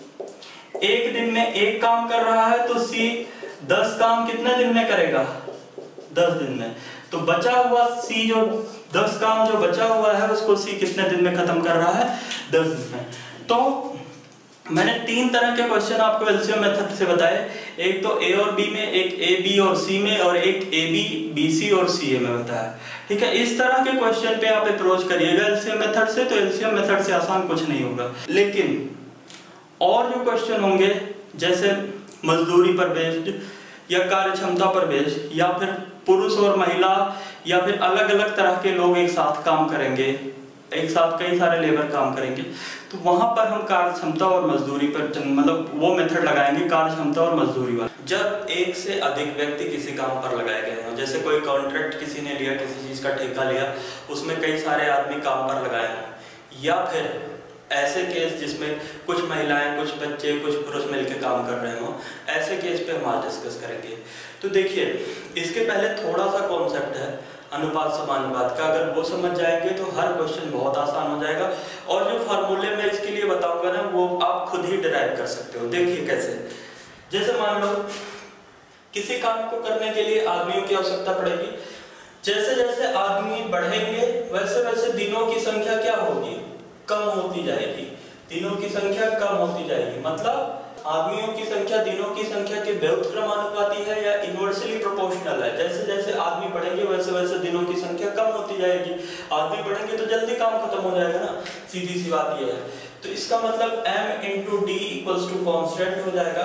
एक दिन में एक काम कर रहा है तो C दस काम कितने दिन में करेगा? दस दिन में। तो बचा हुआ C जो दस काम जो बचा हुआ है उसको C कितने दिन में खत्म कर रहा है? दस दिन में। तो मैंने तीन तरह के क्वेश्चन आपको एलसीएम मेथड से बताए, एक तो A और B में, एक A B और C में, और एक A B B C और C A में बताया। ठीक है, इस तरह के क्वेश्चन पे आप अप्रोच करिएगा एलसीएम मेथड से, तो एलसीएम मेथड से आसान कुछ नहीं होगा। लेकिन और जो क्वेश्चन होंगे जैसे मजदूरी पर बेस्ड या कार्य क्षमता पर बेस्ड, या फिर पुरुष और महिला, या फिर अलग अलग तरह के लोग एक साथ काम करेंगे, एक साथ कई सारे लेबर काम करेंगे, तो वहां पर हम कार्य क्षमता और मजदूरी पर मतलब वो मेथड लगाएंगे कार्य क्षमता और मजदूरी वाला। जब एक से अधिक व्यक्ति किसी काम पर लगाए गए हों, जैसे कोई कॉन्ट्रैक्ट किसी ने लिया, किसी चीज का ठेका लिया, उसमें कई सारे आदमी काम पर लगाए हों, या फिर ऐसे केस जिसमें कुछ महिलाएं, कुछ बच्चे, कुछ पुरुष मिलकर काम कर रहे हो, ऐसे केस पे हम आज डिस्कस करेंगे। तो देखिए, इसके पहले थोड़ा सा कॉन्सेप्ट है अनुपात समानुपात का, अगर वो समझ जाएंगे तो हर क्वेश्चन बहुत आसान हो जाएगा। और जो फार्मूले मैं इसके लिए बताऊंगा ना, वो आप खुद ही डिराइव कर सकते हो। देखिए कैसे, जैसे मान लो किसी काम को करने के लिए आदमियों की आवश्यकता पड़ेगी, जैसे जैसे आदमी बढ़ेंगे वैसे वैसे दिनों की संख्या क्या होगी? कम होती जाएगी। दिनों की संख्या कम होती जाएगी, मतलब आदमियों की संख्या दिनों की संख्या के व्युत्क्रमानुपाती है या इनवर्सली प्रोपोर्शनल है। जैसे जैसे आदमी बढ़ेंगे वैसे वैसे दिनों की संख्या कम होती जाएगी। आदमी बढ़ेंगे तो जल्दी काम खत्म हो जाएगा ना, सीधी सी बात ये है। तो इसका मतलब m into D equals to constant हो जाएगा,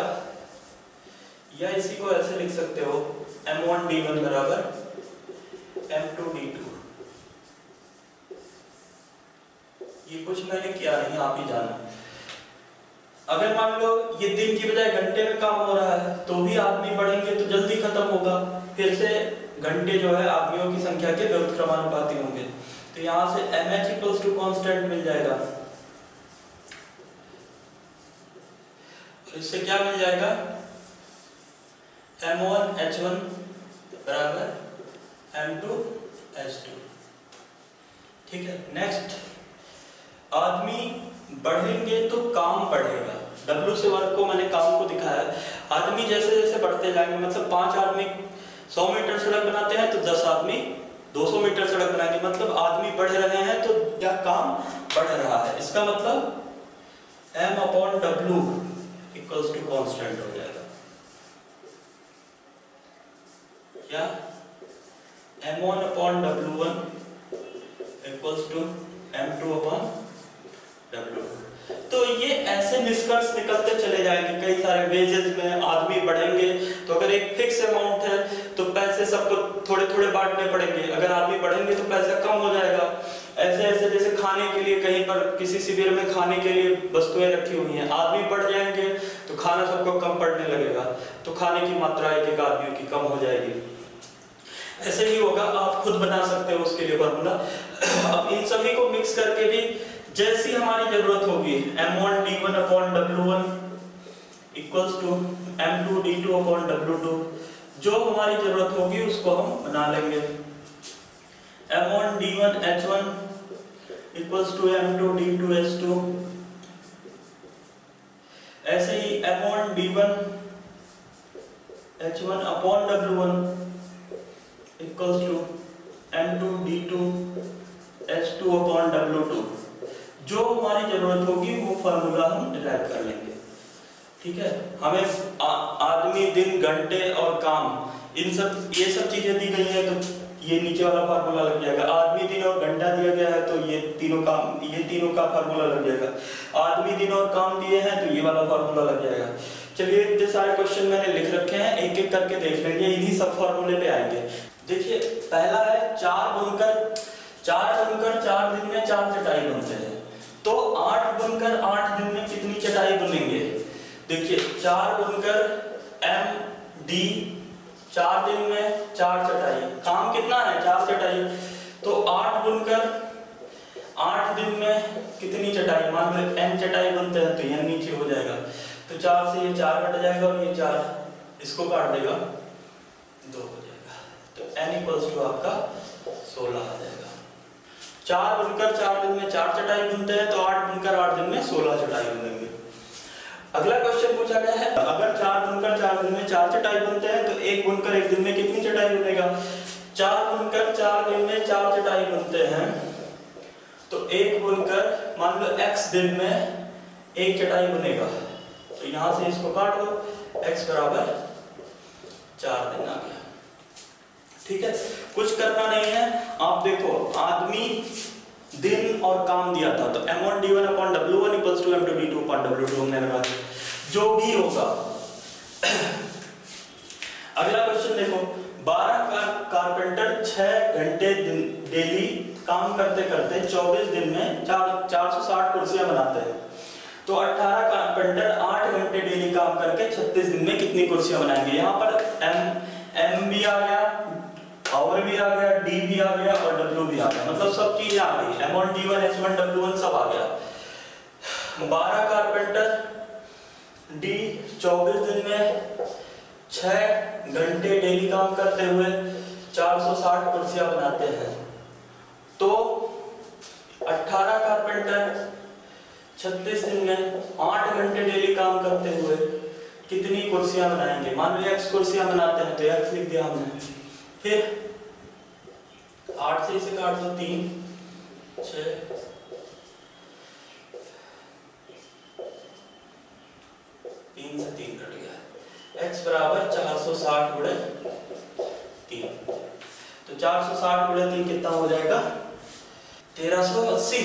या इसी को ऐसे लिख सकते हो एम वन डी वन बराबर एम टू डी टू। ये कुछ मैंने किया नहीं, आप ही जाना। अगर मान लो ये दिन की बजाय घंटे में काम हो रहा है तो भी आदमी बढ़ेंगे तो जल्दी खत्म होगा, फिर से घंटे जो है आदमियों की संख्या के व्युत्क्रमानुपाती होंगे। तो यहां से M H equals to constant मिल जाएगा, इससे क्या मिल जाएगा? एम वन एच वन बराबर एम टू एच टू। ठीक है, नेक्स्ट, आदमी बढ़ेंगे तो काम बढ़ेगा। W से वर्ग को मैंने काम को दिखाया है। आदमी जैसे जैसे बढ़ते जाएंगे, मतलब पांच आदमी सौ मीटर सड़क बनाते हैं तो दस आदमी दो सौ मीटर सड़क बनाएंगे, मतलब आदमी बढ़ रहे हैं तो क्या काम बढ़ रहा है। इसका मतलब M upon W equals to constant हो जाएगा। क्या M one upon W one equals to M two upon W two. तो ये ऐसे निष्कर्ष निकलते चले जाएंगे। कई सारे वेजेस में आदमी बढ़ेंगे तो अगर एक फिक्स अमाउंट है तो पैसे सबको थोड़े थोड़े बांटने पड़ेंगे, अगर आदमी बढ़ेंगे तो पैसा कम हो जाएगा। ऐसे ऐसे जैसे खाने के लिए कहीं पर किसी शिविर में खाने के लिए वस्तुएं रखी हुई हैं, आदमी बढ़ जाएंगे तो खाना सबको कम पड़ने लगेगा, तो खाने की मात्रा एक एक आदमियों की कम हो जाएगी। ऐसे ही होगा, आप खुद बना सकते हो उसके लिए फॉर्मूला। अब इन सभी को मिक्स करके भी जैसी हमारी जरूरत होगी, M one D one upon W one equals to M two D two upon W two, जो हमारी जरूरत होगी उसको हम बना लेंगे। M one D one H one equals to M two D two H two. ऐसे ही M one D one H one upon W one equals to M two D two H two upon W two. जो हमारी जरूरत होगी वो formula हम derive कर लेंगे। ठीक है, हमें आ, आदमी, दिन, घंटे और काम, इन सब ये सब चीजें दी गई है तो ये नीचे वाला फार्मूला लग जाएगा। आदमी, दिन और घंटा दिया गया है तो ये तीनों काम ये तीनों का फार्मूला लग जाएगा। आदमी, दिन और काम दिए हैं तो ये वाला फार्मूला लग जाएगा। चलिए, इतने सारे क्वेश्चन मैंने लिख रखे हैं, एक एक करके देख लेंगे, इन्हीं सब फार्मूले पे आएंगे। देखिए, पहला है चार बुनकर चार बुनकर चार दिन में चार चटाई बुनते हैं, तो आठ बुनकर आठ दिन में कितनी चटाई बुनेंगे? देखिए, चार बुनकर एम डी चार दिन में चार चटाई, काम कितना है? चार चटाई। तो आठ बुनकर आठ दिन में कितनी चटाई? मान लो एन चटाई बनते हैं तो यह नीचे हो जाएगा, तो चार से ये चार कट जाएगा और ये चार इसको काट देगा, दो हो जाएगा। तो एन इक्वल्स टू आपका सोलह आ जाएगा। चार बुनकर चार दिन में चार चटाई बुनते हैं तो आठ बुनकर आठ दिन में सोलह चटाई बुनेंगे। अगला क्वेश्चन पूछा गया है, अगर चार बुनकर चार दिन में चार चटाई बुनते हैं तो एक बुनकर एक दिन में कितनी चटाई बुनेगा? चार बुनकर चार दिन में चार चटाई बुनते हैं तो एक बुनकर मान लो x दिन में एक चटाई बुनेगा, तो यहां से इसको काट दो, x बराबर चार दिन आ गया। ठीक है, कुछ करना नहीं है। आप देखो, आदमी, दिन और काम दिया था तो M one D one upon W one equals to M two D two upon W two हमने लगा दिया, जो भी होगा। अगला क्वेश्चन देखो, बारह कारपेंटर छह घंटे डेली काम करते करते चौबीस दिन में चार चार सौ साठ कुर्सियां बनाते हैं, तो अठारह कारपेंटर आठ घंटे डेली काम करके छत्तीस दिन में कितनी कुर्सियां बनाएंगे? यहाँ पर एम एम भी आ गया, पावर भी आ गया, डी भी आ गया और डब्ल्यू भी आ गया, मतलब सब चीजें आ गई। M one D one H one W one सब आ गया। बारह कारपेंटर डी चौबीस दिन में छह घंटे डेली काम करते हुए चार सौ साठ कुर्सियां बनाते हैं, तो अठारह कारपेंटर छत्तीस दिन में आठ घंटे डेली काम करते हुए कितनी कुर्सियां बनाएंगे? मान लो एक्स कुर्सियां बनाते हैं तो एक्स लिख दिया हमने, फिर आठ से इसे काट दो, तीन छह तीन से तीन कट गया, x बराबर चार सौ साठ गुणे तीन, तो चार सौ साठ गुणे तीन कितना हो जाएगा? तेरह सौ अस्सी।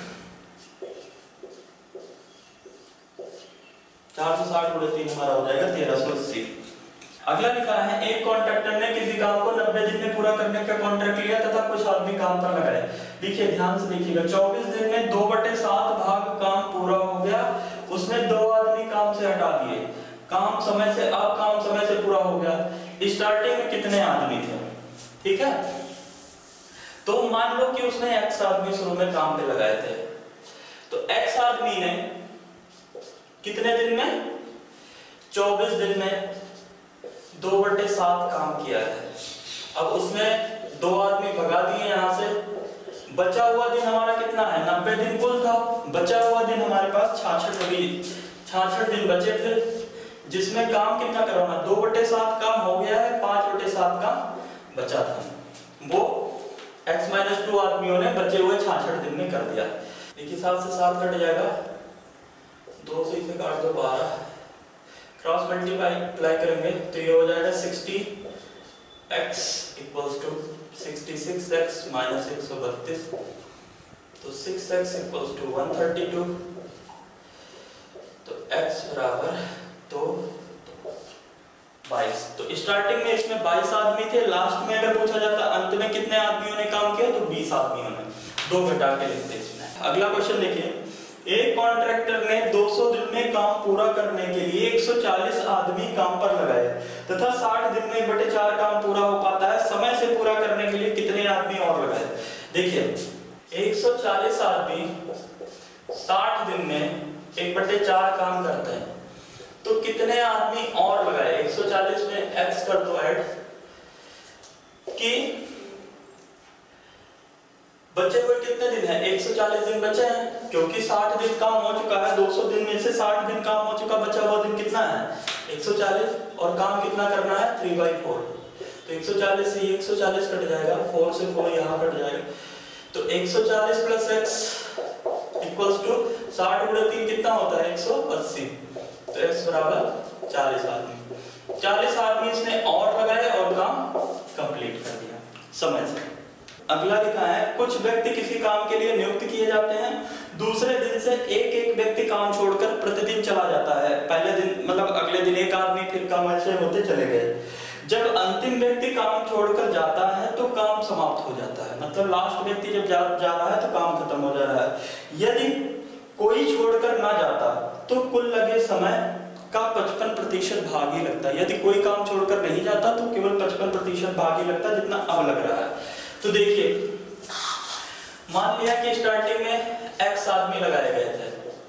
चार सौ साठ गुणे तीन हमारा हो जाएगा तेरह सौ अस्सी। अगला लिखा है, एक कॉन्ट्रैक्टर ने किसी काम को नब्बे दिन में पूरा करने का कॉन्ट्रैक्ट लिया तथा कुछ आदमी काम पर लगाए। देखिए, ध्यान से देखिएगा, चौबीस दिन में दो बटे सात भाग काम पूरा हो गया, उसमें दो आदमी काम से हटा दिए, काम समय से अब काम समय से पूरा हो गया। स्टार्टिंग में कितने आदमी थे? ठीक है, तो मान लो कि उसने एक्स आदमी शुरू में काम पे लगाए थे, तो एक्स आदमी ने कितने दिन में? चौबीस दिन में दो बटे सात काम किया है। अब उसने दो आदमी भगा दिए यहां से, बचा हुआ दिन हमारा कितना है? नब्बे दिन कुल था, बचा हुआ दिन हमारे पास छियासठ छियासठ दिन बचे थे, जिसमें काम कितना करवाना? दो बटे सात काम हो गया है, पांच बटे सात काम बचा था, वो x माइनस टू आदमियों ने बचे हुए छियासठ दिन में कर दिया। देखिए, सात से सात कट जाएगा, दो से इसे काट दो बारह, क्रॉस मल्टीप्लाई अप्लाई करेंगे तो ये हो जाएगा sixty X equals to sixty six X minus एक सौ बत्तीस, तो six X equals to one thirty two, तो x बराबर तो बाईस। तो स्टार्टिंग में इसमें बाईस आदमी थे, लास्ट में अगर पूछा जाता अंत में कितने आदमियों ने काम किया तो बीस आदमियों ने, दो घटा के लिखते इसमें। अगला क्वेश्चन देखिए, एक कॉन्ट्रैक्टर ने दो सौ दिन में काम पूरा करने के लिए एक सौ चालीस आदमी काम पर लगाए तथा साठ दिन में बटे चार काम पूरा हो पाता है, समय से पूरा करने के लिए कितने आदमी और लगाए। देखिए एक सौ चालीस आदमी साठ दिन में एक बटे चार काम करते हैं, तो कितने आदमी और लगाए। एक सौ चालीस में x कर दो ऐड कि बचे हुए कितने दिन हैं, एक सौ चालीस दिन बचे हैं, क्योंकि साठ दिन काम हो चुका है, दो सौ दिन में से साठ दिन काम हो चुका, बचा हुआ दिन कितना है एक सौ चालीस, और काम कितना करना है थ्री बाई फोर, तो एक सौ चालीस से एक सौ चालीस कट जाएगा, फोर से फोर यहाँ कट जाएगा, तो एक सौ चालीस प्लस x इक्वल्स टू साठ गुणे तीन कितना होता है एक सौ अस्सी, तो x बराबर चालीस आदमी, चालीस आदमी इसने और लगाए और काम कंप्लीट कर दिया समय से। अगला लिखा है, कुछ व्यक्ति किसी काम के लिए नियुक्त किए जाते हैं, दूसरे दिन से एक एक व्यक्ति काम छोड़कर प्रतिदिन चला जाता है, पहले दिन मतलब अगले दिन एक आदमी, फिर काम ऐसे होते चले गए। जब अंतिम व्यक्ति काम छोड़कर जाता है तो काम समाप्त हो जाता है, मतलब लास्ट व्यक्ति जब जा, जा रहा है तो काम खत्म हो जा रहा है। यदि कोई छोड़कर ना जाता तो कुल लगे समय का पचपन प्रतिशत भाग ही लगता है, यदि कोई काम छोड़कर नहीं जाता तो केवल पचपन प्रतिशत भाग ही लगता जितना अब लग रहा है। तो देखिए मान लिया कि स्टार्टिंग में x आदमी लगाए गए थे,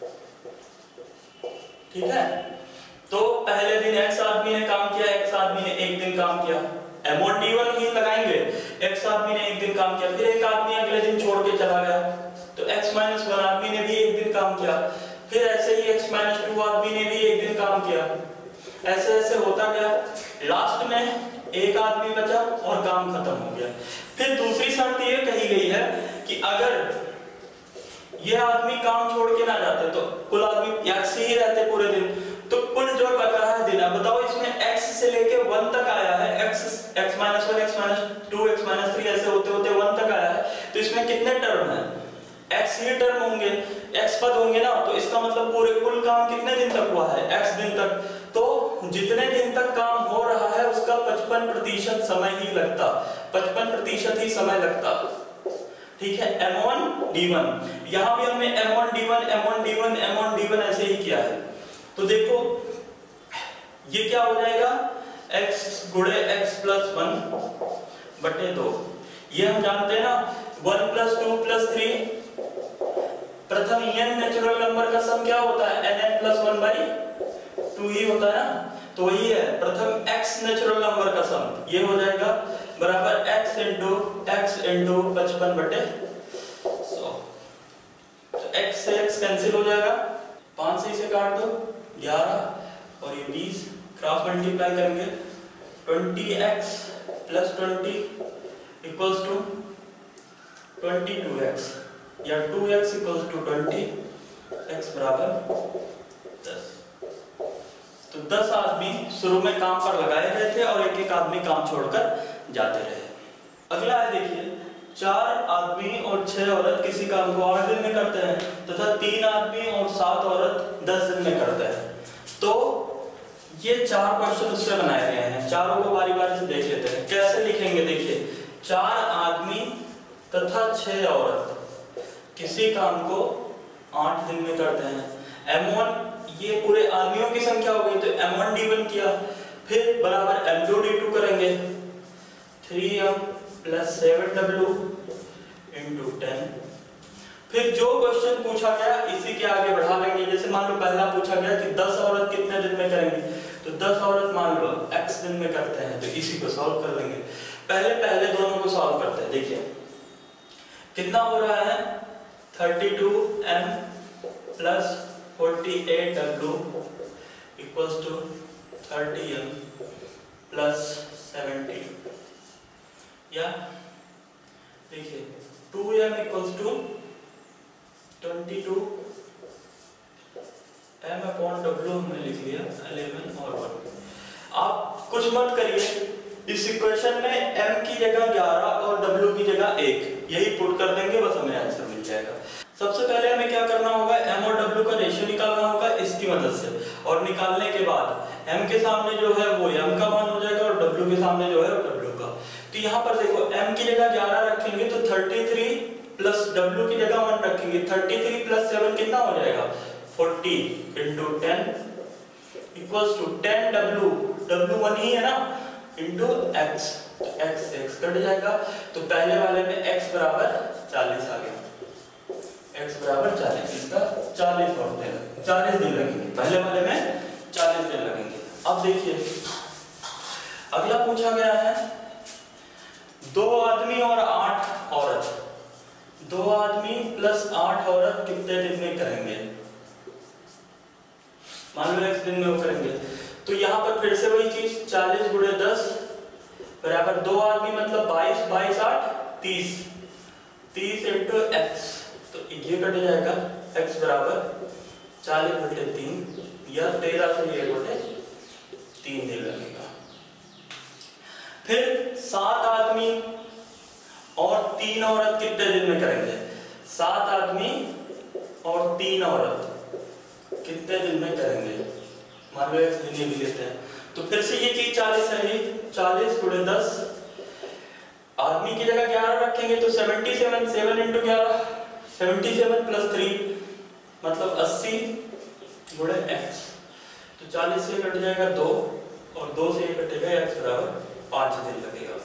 ठीक है, तो पहले दिन x आदमी ने काम किया, x आदमी ने एक दिन काम किया, एम वन डी वन ही लगाएंगे, x आदमी ने एक दिन काम किया, फिर एक आदमी अगले दिन छोड़ के चला गया, तो x माइनस वन आदमी ने भी एक दिन काम किया, फिर ऐसे ही x माइनस टू आदमी ने भी एक दिन काम किया, ऐसे ऐसे होता गया, लास्ट में एक आदमी बचा और काम खत्म हो गया। फिर दूसरी शर्त ये कही गई है कि अगर ये आदमी काम छोड़ के ना जाते तो कुल आदमी x ही रहते पूरे दिन, तो कुल जो लग रहा है दिन, बताओ इसमें x से लेके वन तक आया है, x x minus one, x minus two, x minus three ऐसे होते होते वन तक आया है, तो इसमें कितने टर्म है x ही टर्म होंगे, x पद होंगे ना, तो इसका मतलब पूरे कुल काम कितने दिन तक हुआ है x दिन तक, तो जितने दिन तक काम हो रहा है उसका पचपन प्रतिशत समय ही लगता, पचपन प्रतिशत ही समय लगता, ठीक है। एम वन डी वन, यहां भी हमने M one D one, M one D one, M one D one ऐसे ही किया है, तो देखो ये क्या हो जाएगा x गुणे x प्लस वन बटे दो, ये हम जानते हैं ना, one plus two plus three, प्रथम n नेचुरल नंबर का सम क्या होता है nn plus one by two ही होता है ना, तो वही है प्रथम x नेचुरल नंबर का सम, ये हो जाएगा बराबर x इंटू x इंटू पचपन बटे सौ, तो x से x कैंसिल हो जाएगा, पांच से इसे काट दो ग्यारह और ये बीस, क्रॉस मल्टीप्लाई करेंगे twenty X plus twenty equals to twenty two X, या two X equals to twenty, x बराबर दस। तो दस आदमी शुरू में काम पर लगाए गए थे और एक एक आदमी काम छोड़कर जाते रहे। अगला है देखिए, चार आदमी और छह औरत किसी काम को आठ दिन में करते हैं तथा तीन आदमी और सात औरत दस दिन में करते हैं, तो ये चार क्वेश्चन उससे बनाए गए हैं, चारों को बारी बारी से देख लेते हैं कैसे लिखेंगे। देखिए चार आदमी तथा छह औरत किसी काम को आठ दिन में करते हैं, एम वन ये पूरे आदमियों की संख्या हो गई तो एम वन डी वन किया, फिर बराबर एम टू डी टू करेंगे, three M plus seven W into ten, फिर जो क्वेश्चन पूछा गया इसी के आगे बढ़ा लेंगे। जैसे मान लो पहला पूछा गया कि दस औरत कितने दिन में करेंगे, तो दस औरत मान लो एक्स दिन में करते हैं, तो इसी को सॉल्व कर लेंगे। पहले पहले दोनों को सॉल्व करते हैं, देखिए कितना हो रहा है thirty two M plus forty eight W equals to thirty M plus seventy, या देखिए two M equals to twenty two M upon W हमने लिख लिया इलेवन और वन। आप कुछ मत करिए, इस इक्वेशन में m की जगह ग्यारह और w की जगह एक, यही पुट कर देंगे, बस हमें आंसर मिल जाएगा। सबसे पहले हमें क्या करना होगा, m और w का रेशियो निकालना होगा इसकी मदद से, और निकालने के बाद m के सामने जो है वो m का मान हो जाएगा और w के सामने जो है वो w का। तो यहाँ पर देखो m की जगह ग्यारह रखेंगे तो तैंतीस प्लस w की जगह वन रखेंगे, तैंतीस प्लस सेवन कितना हो जाएगा, चालीस into ten equals to ten W, W one ही है ना, into X, X X cut जाएगा। तो पहले वाले में x बराबर चालीस आ गया, x बराबर चालीस, इसका चालीस और दिन चालीस दिन लगेंगे, पहले वाले में चालीस दिन लगेंगे। अब देखिए अगला पूछा गया है, दो आदमी और आठ औरत, दो आदमी प्लस आठ औरत कितने दिन में करेंगे, मान लो एक दिन में वो करेंगे। तो यहाँ पर फिर से वही चीज, चालीस गुणे दस बराबर दो आदमी मतलब बाईस, बाईस आठ तीस, तीस इंटू एक्स, तो ये कट जाएगा, एक्स बराबर चालीस बटे तीन या तेरह से ये बटे तीन दिन लगेगा। फिर सात आदमी और तीन औरत कितने दिन में करेंगे, सात आदमी और तीन औरत कितने दिन में करेंगे, मान लो एक दिन भी लेते हैं। तो फिर से ये चीज चालीस है, चालीस गुणे दस, आदमी की जगह ग्यारह रखेंगे तो सतहत्तर, सेवन इंटू ग्यारह, सतहत्तर प्लस थ्री मतलब अस्सी गुणे एक्स, तो चालीस से कट जाएगा दो और दो से कटेगा एक्स बराबर पांच दिन लगेगा।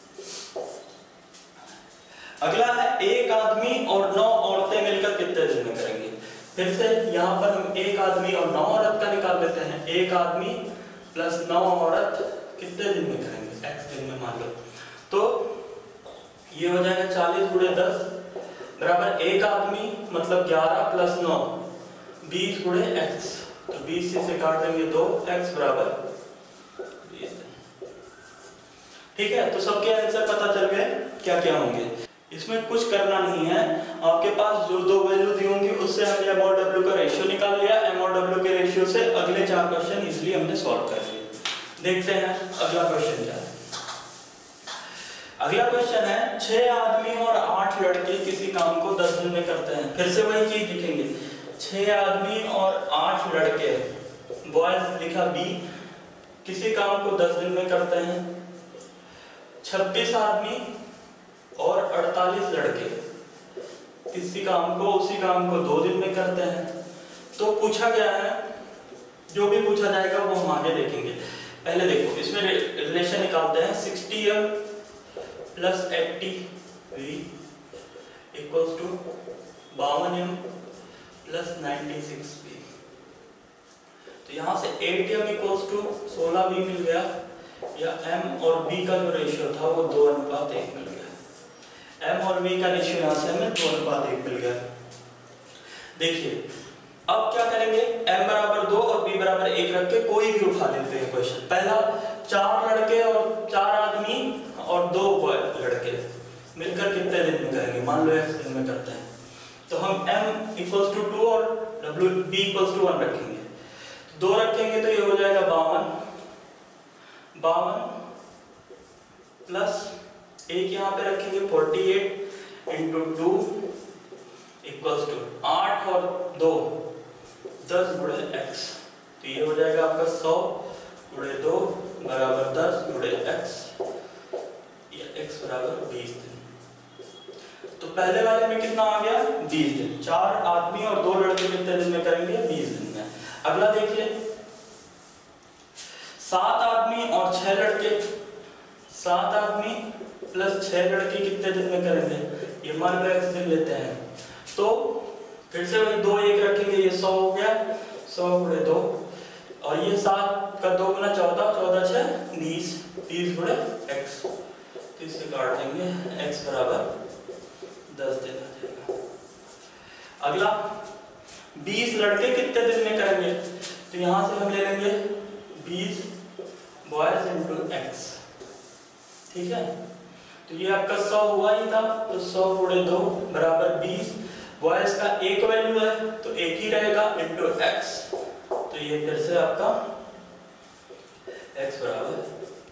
अगला है एक आदमी और नौ औरतें मिलकर कितने दिन में करेंगे। फिर से यहाँ पर हम एक आदमी और नौ औरत का निकाल लेते हैं, एक आदमी प्लस नौ औरत कितने दिन में करेंगे, एक्स दिन में मान लो। तो ये हो जाएगा चालीस गुणे दस बराबर एक आदमी मतलब ग्यारह प्लस नौ बीस गुणे एक्स, तो बीस से काट देंगे दो, एक्स बराबर बीस दिन। ठीक है, तो सबके आंसर पता चल गए क्या क्या होंगे। इसमें कुछ करना नहीं है, आपके पास जो दो वैल्यू दी होंगी उससे हमने m और w का रेशियो निकाल लिया, m और w के रेशियो से अगले चार क्वेश्चन इसलिए हमने सॉल्व कर लिए। देखते हैं अगला क्वेश्चन क्या है। अगला क्वेश्चन है, छह आदमी और आठ लड़के किसी काम को दस दिन में करते हैं। फिर से वही चीज लिखेंगे, छह आदमी और आठ लड़के, बॉयज लिखा बी, किसी काम को दस दिन में करते हैं। छब्बीस आदमी और अड़तालीस लड़के किसी काम को उसी काम को दो दिन में करते हैं। तो पूछा गया है, जो भी पूछा जाएगा वो हम आगे देखेंगे। पहले देखो इसमें रिलेशन निकालते हैं, sixty M plus eighty V equals to बावन M plus ninety six V. तो यहाँ से एट एम इक्वल्स टू सोलह वी मिल गया, या m और b का जो रेशियो था वो दो अनुपात एक मिल गया। m और b का रेशियो यहाँ से हमें दो अनुपात एक मिल गया। देखिए अब क्या करेंगे, m बराबर दो और b बराबर एक रख के कोई भी उठा लेते हैं क्वेश्चन। पहला, चार लड़के और चार आदमी और दो लड़के मिलकर कितने दिन में करेंगे, मान लो एक दिन में करते हैं। तो हम m इक्वल्स टू टू और w b equals to one रखेंगे, दो रखेंगे तो ये हो जाएगा बावन, बावन प्लस एक यहाँ पे रखेंगे अड़तालीस इंटू टू इक्वल्स टू आठ और दो दस गुणे एक्स, तो ये हो जाएगा आपका सौ गुणे दो बराबर दस गुणे एक्स, या एक्स बराबर बीस दिन। तो पहले वाले में कितना आ गया, बीस दिन। चार आदमी और दो लड़के कितने दिन में करेंगे, बीस दिन में। अगला देखिए, सात आदमी और छह लड़के, सात आदमी प्लस छह लड़के कितने दिन में करेंगे, ये मान लो एक्स दिन लेते हैं। तो फिर से वही दो एक रखेंगे, ये सौ हो गया, सौ गुणे दो, और ये सात का दो गुना चौदह, चौदह छह बीस, बीस गुणे एक्स, तो इसे काट देंगे, एक्स बराबर दस दिन आ जाएगा। अगला, बीस लड़के कितने दिन में करेंगे, तो यहां से हम ले लेंगे बीस बॉयज इंटू एक्स, ठीक है। तो ये आपका सौ हुआ ही था, तो सौ गुणे दो बराबर बीस, बॉयज का एक वैल्यू है तो एक ही रहेगा, इंटू एक्स तो ये फिर से आपका x बराबर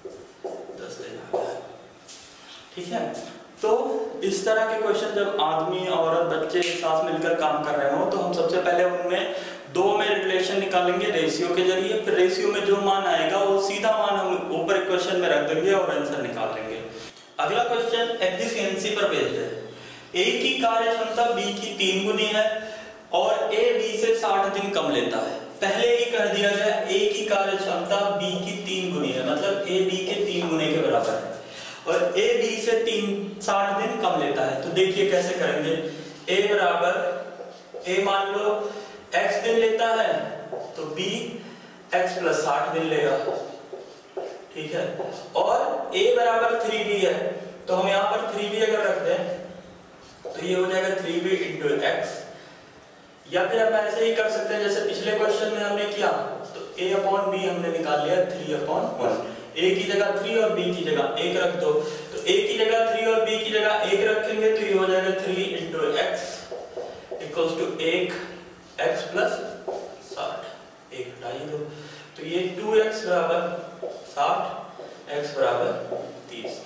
दस दिन आ गया। ठीक है, तो इस तरह के क्वेश्चन जब आदमी औरत बच्चे साथ मिलकर काम कर रहे हो तो हम सबसे पहले उनमें दो में रिलेशन निकालेंगे रेशियो के जरिए, फिर रेशियो में जो मान आएगा वो सीधा मान हम ऊपर क्वेश्चन में रख देंगे और आंसर निकाल लेंगे। अगला क्वेश्चन एफिशिएंसी पर बेस्ड है। ए की कार्य क्षमता बी की तीन गुनी है और ए बी से साठ दिन कम लेता है। पहले ही कह दिया गया ए की कार्य क्षमता बी की तीन गुनी है, मतलब ए बी के तीन गुने के बराबर है और ए बी से तीन साठ दिन कम लेता है। तो देखिए कैसे करेंगे। ए बराबर ए मान लो x दिन लेता है तो b x प्लस साठ दिन लेगा। ठीक है, और a बराबर थ्री बी है तो हम यहाँ पर थ्री बी अगर रख दें तो ये हो जाएगा थ्री बी इंटू एक्स, या फिर हम ऐसे ही कर सकते हैं जैसे पिछले क्वेश्चन में हमने किया। तो a अपॉन बी हमने निकाल लिया थ्री अपॉन वन, a की जगह थ्री और b की जगह एक रख दो। तो a की जगह थ्री और b की जगह एक रखेंगे तो ये हो जाएगा three into X equals to एक x प्लस साठ, एक हटाइए दो तो ये टू एक्स बराबर साठ, x बराबर तीस।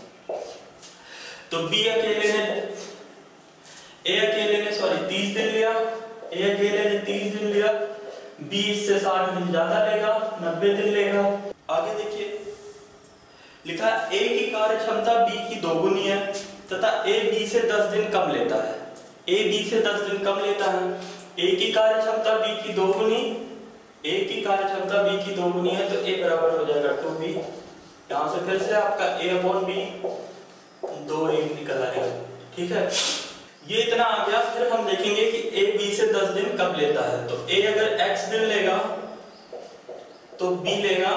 तो b अकेले ने a अकेले ने सॉरी तीस दिन लिया, a अकेले ने तीस दिन लिया, b इससे साठ दिन ज्यादा लेगा, नब्बे दिन लेगा। आगे देखिए लिखा a की कार्य क्षमता b की दो गुनी है तथा a b से दस दिन कम लेता है। a b से दस दिन कम लेता है। a की कार्य क्षमता b की दो गुनी, a की कार्य क्षमता b की दो गुनी है तो a बराबर हो जाएगा टू बी। यहाँ से फिर से आपका a अपॉन b दो एक निकल आएगा। ठीक है, ये इतना आ गया। फिर हम देखेंगे कि a b से दस दिन कब लेता है। तो a अगर x दिन लेगा तो b लेगा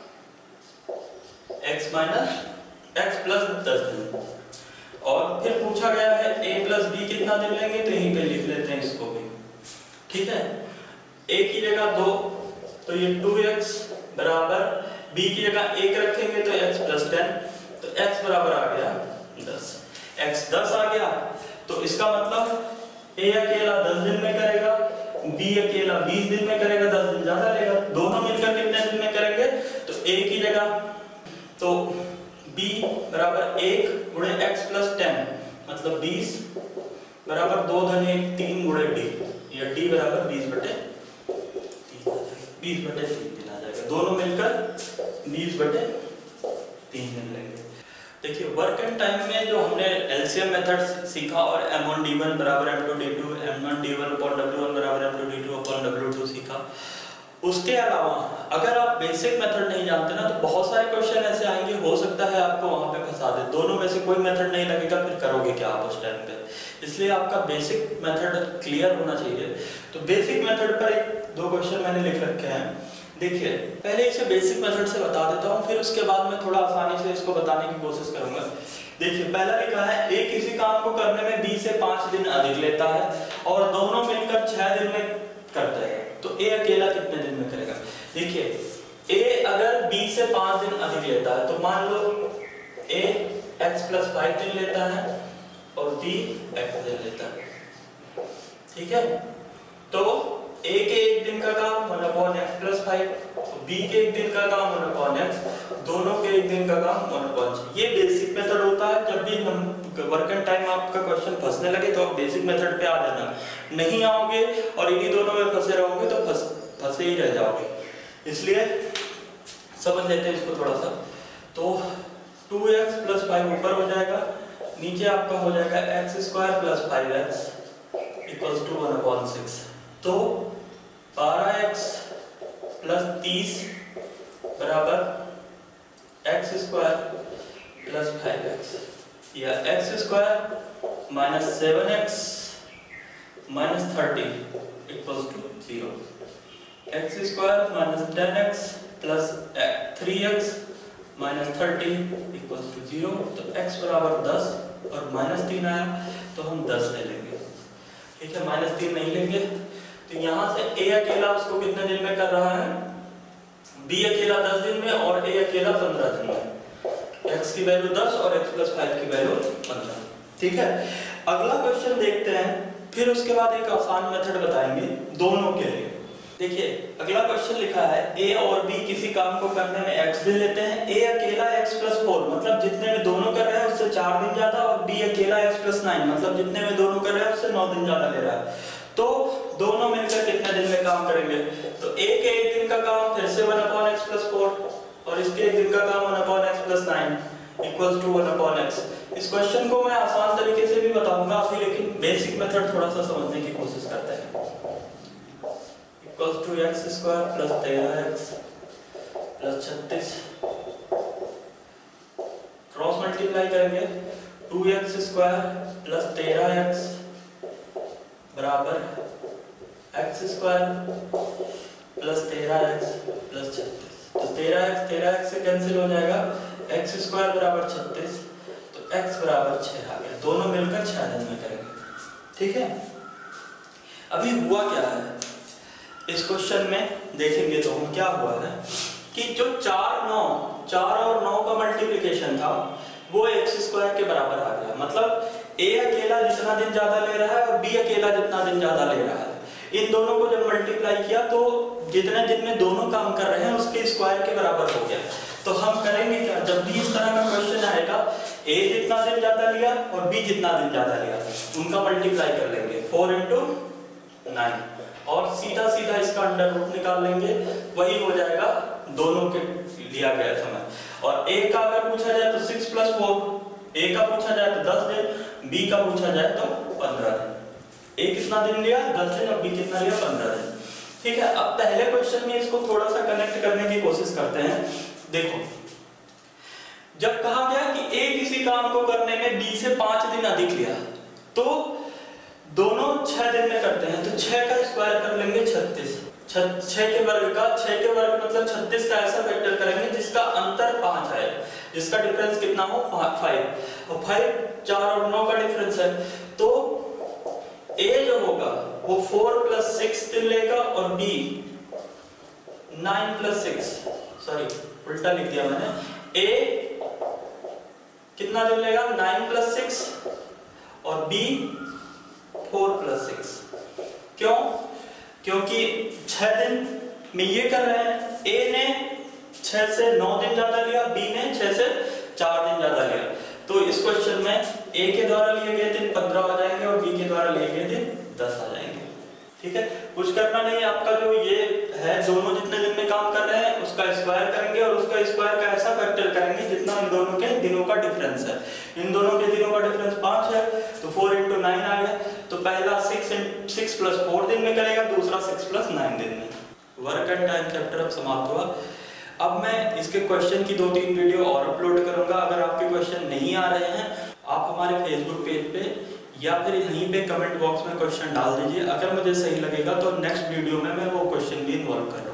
x माइनस x प्लस दस दिन, और फिर पूछा गया है a प्लस b कितना दिन लेंगे तो यहीं पे लिख लेते हैं इसको भी। ठीक है, a की जगह दो तो ये टू एक्स बराबर b की जगह एक रखेंगे तो x प्लस टेन, तो x बराबर आ गया दस। x दस आ गया तो इसका मतलब a अकेला दस दिन में करेगा, b अकेला बीस दिन में करेगा, दस दिन ज्यादा लेगा। दोनों मिलकर कितने दिन में करेंगे तो a की जगह तो b बराबर एक गुणे x प्लस टेन मतलब बीस बराबर दो धन एक तीन गुणे d, या d बराबर बीस बटे बीस बटे तीन दिन आ जाएगा। दोनों मिलकर बीस बटे तीन दिन लेंगे। देखिए वर्क एंड टाइम में जो हमने एलसीएम मेथड सीखा और एम वन डी वन बराबर M two D two, M one D one upon W one बराबर M two D two upon W two सीखा। उसके अलावा अगर आप बेसिक मेथड नहीं जानते ना तो बहुत सारे क्वेश्चन ऐसे आएंगे, हो सकता है आपको वहां पे फंसा दे। दोनों में से कोई मेथड नहीं लगेगा, फिर करोगे क्या आप उस टाइम पे। इसलिए आपका बेसिक मेथड क्लियर होना चाहिए। तो बेसिक मेथड पर एक दो क्वेश्चन मैंने लिख रखे हैं। देखिए पहले इसे बेसिक मेथड से बता देता हूँ, फिर उसके बाद मैं थोड़ा आसानी से इसको बताने की कोशिश करूंगा। देखिए पहला लिखा है ए किसी काम को करने में बी से पांच दिन अधिक लेता है और दोनों मिलकर छह दिन में करते हैं, तो ए अकेला कितने दिन में करेगा। देखिए ए अगर बी से पांच दिन अधिक लेता है तो मान लो ए एक्स प्लस फाइव दिन लेता है और बी एक्स दिन लेता है। ठीक है, तो ए के एक दिन का काम one upon X plus five, B के एक दिन का काम वन अपॉन एक्स, दोनों के एक दिन का काम वन अपॉन छ। ये बेसिक मेथड होता है। जब भी हम वर्क एंड टाइम आपका क्वेश्चन फंसने लगे तो आप बेसिक मेथड पे आ जाना। नहीं आओगे और इन्हीं दोनों में फंसे रहोगे तो फंस फंसे ही रह जाओगे। इसलिए समझ लेते हैं इसको थोड़ा सा। तो टू एक्स प्लस फाइव ऊपर हो जाएगा, नीचे आपका हो जाएगा X square plus five X equals to one upon six. तो बारह एक्स प्लस तीस बराबर X square plus five X, या X square minus seven X minus thirty equals to zero. X square minus ten X plus three X minus thirty equals to zero. तो x बराबर दस और minus तीन आया तो हम दस ले लेंगे। ठीक है, माइनस तीन नहीं लेंगे। तो यहाँ से a अकेला उसको कितने दिन में कर रहा है, b अकेला दस दिन में और a अकेला पंद्रह दिन में। x की वैल्यू दस और x प्लस फाइव की वैल्यू पंद्रह। ठीक है, अगला क्वेश्चन देखते हैं। फिर उसके बाद एक आसान मेथड बताएंगे दोनों के लिए। देखिए अगला क्वेश्चन लिखा है ए और बी किसी काम को करने में एक्स दिन लेते हैं। ए अकेला एक्स प्लस फोर मतलब जितने में दोनों कर रहे हैं उससे चार दिन ज्यादा, और बी अकेला एक्स प्लस नाइन मतलब जितने में दोनों कर रहे हैं उससे नौ दिन ज्यादा ले रहा है। तो दोनों मिलकर कितने दिन में काम करेंगे? तो ए के एक दिन का काम फिर से one upon X plus four और इसके एक दिन का काम one upon X plus nine equals to one upon X. इस क्वेश्चन को मैं आसान तरीके से भी बताऊंगा अभी, लेकिन बेसिक मेथड थोड़ा सा समझने की कोशिश करते हैं। Equals to X square plus तेरह एक्स प्लस छत्तीस, क्रॉस मल्टीप्लाई करेंगे टू एक्स स्क्वायर प्लस तेरह एक्स बराबर एक्स स्क्वायर प्लस तेरह एक्स प्लस छत्तीस। तो तेरह एक्स तेरह एक्स से कैंसिल हो जाएगा, एक्स स्क्वायर बराबर छत्तीस, तो एक्स बराबर छह आ गया। दोनों मिलकर छह दिन में करेंगे, ठीक है। अभी हुआ क्या है इस क्वेश्चन में देखेंगे तो हम क्या हुआ है कि जो चार नौ चार और नौ का मल्टीप्लिकेशन था वो एक्स स्क्वायर के बराबर आ गया। मतलब ए अकेला जितना दिन ज्यादा ले रहा है और बी अकेला जितना दिन ज्यादा ले रहा है, इन दोनों को जब मल्टीप्लाई किया तो जितने दिन में दोनों काम कर रहे हैं उसके स्क्वायर के बराबर हो गया। तो हम करेंगे क्या, जब भी इस तरह का क्वेश्चन आएगा ए जितना दिन ज्यादा लिया और बी जितना दिन ज्यादा लिया उनका मल्टीप्लाई कर लेंगे फोर इंटू नाइन और सीधा सीधा इसका अंडर रूट निकाल लेंगे, वही हो जाएगा दोनों के लिया गया समय। और ए का अगर पूछा जाए तो सिक्स प्लस फोर, ए का पूछा जाए तो दस दिन, बी का पूछा जाए तो पंद्रह दिन। ए कितना दिन लिया दस दिन और बी कितना लिया पंद्रह दिन, ठीक है। अब पहले क्वेश्चन में इसको थोड़ा सा कनेक्ट करने की कोशिश करते हैं। देखो जब कहा गया कि ए किसी काम को करने में बी से पांच दिन अधिक लिया तो दोनों छह दिन में करते हैं, तो छह का स्क्वायर कर लेंगे छत्तीस, छह के वर्ग का, छह के वर्ग मतलब छत्तीस का ऐसा वेक्टर करेंगे जिसका अंतर पांच है, जिसका डिफरेंस कितना हो फाइव, और फाइव चार और नौ का डिफरेंस है। तो ए जो होगा वो फोर प्लस सिक्स दिन लेगा और B nine plus six, sorry उल्टा लिख दिया मैंने, ए कितना दिन लेगा नाइन प्लस सिक्स और बी फोर प्लस सिक्स। क्यों? क्योंकि छह दिन में ये कर रहे हैं, ए ने छह से नौ दिन ज्यादा लिया, बी ने छह से चार दिन ज्यादा लिया। तो इस क्वेश्चन में ए के द्वारा लिए गए दिन पंद्रह आ जाएंगे और बी के द्वारा लिए गए दिन दस आ जाएंगे, ठीक है। कुछ करना नहीं, आपका जो ये है दोनों जितने दिन में काम कर रहे हैं उसका स्क्वायर करेंगे और उसका स्क्वायर का ऐसा फैक्टर करेंगे जितना इन दोनों के दिनों का डिफरेंस है। इन दोनों के दिनों का डिफरेंस पांच है तो फोर इंटू नाइन आ गया। तो पहला सिक्स सिक्स प्लस फोर दिन में करेगा, दूसरा सिक्स प्लस नाइन दिन में। वर्क एंड टाइम चैप्टर अब समाप्त हुआ। अब मैं इसके क्वेश्चन की दो तीन वीडियो और अपलोड करूंगा। अगर आपके क्वेश्चन नहीं आ रहे हैं आप हमारे फेसबुक पेज पे या फिर यहीं पे कमेंट बॉक्स में क्वेश्चन डाल दीजिए। अगर मुझे सही लगेगा तो नेक्स्ट वीडियो में मैं वो क्वेश्चन भी इन्वॉल्व करूँगा।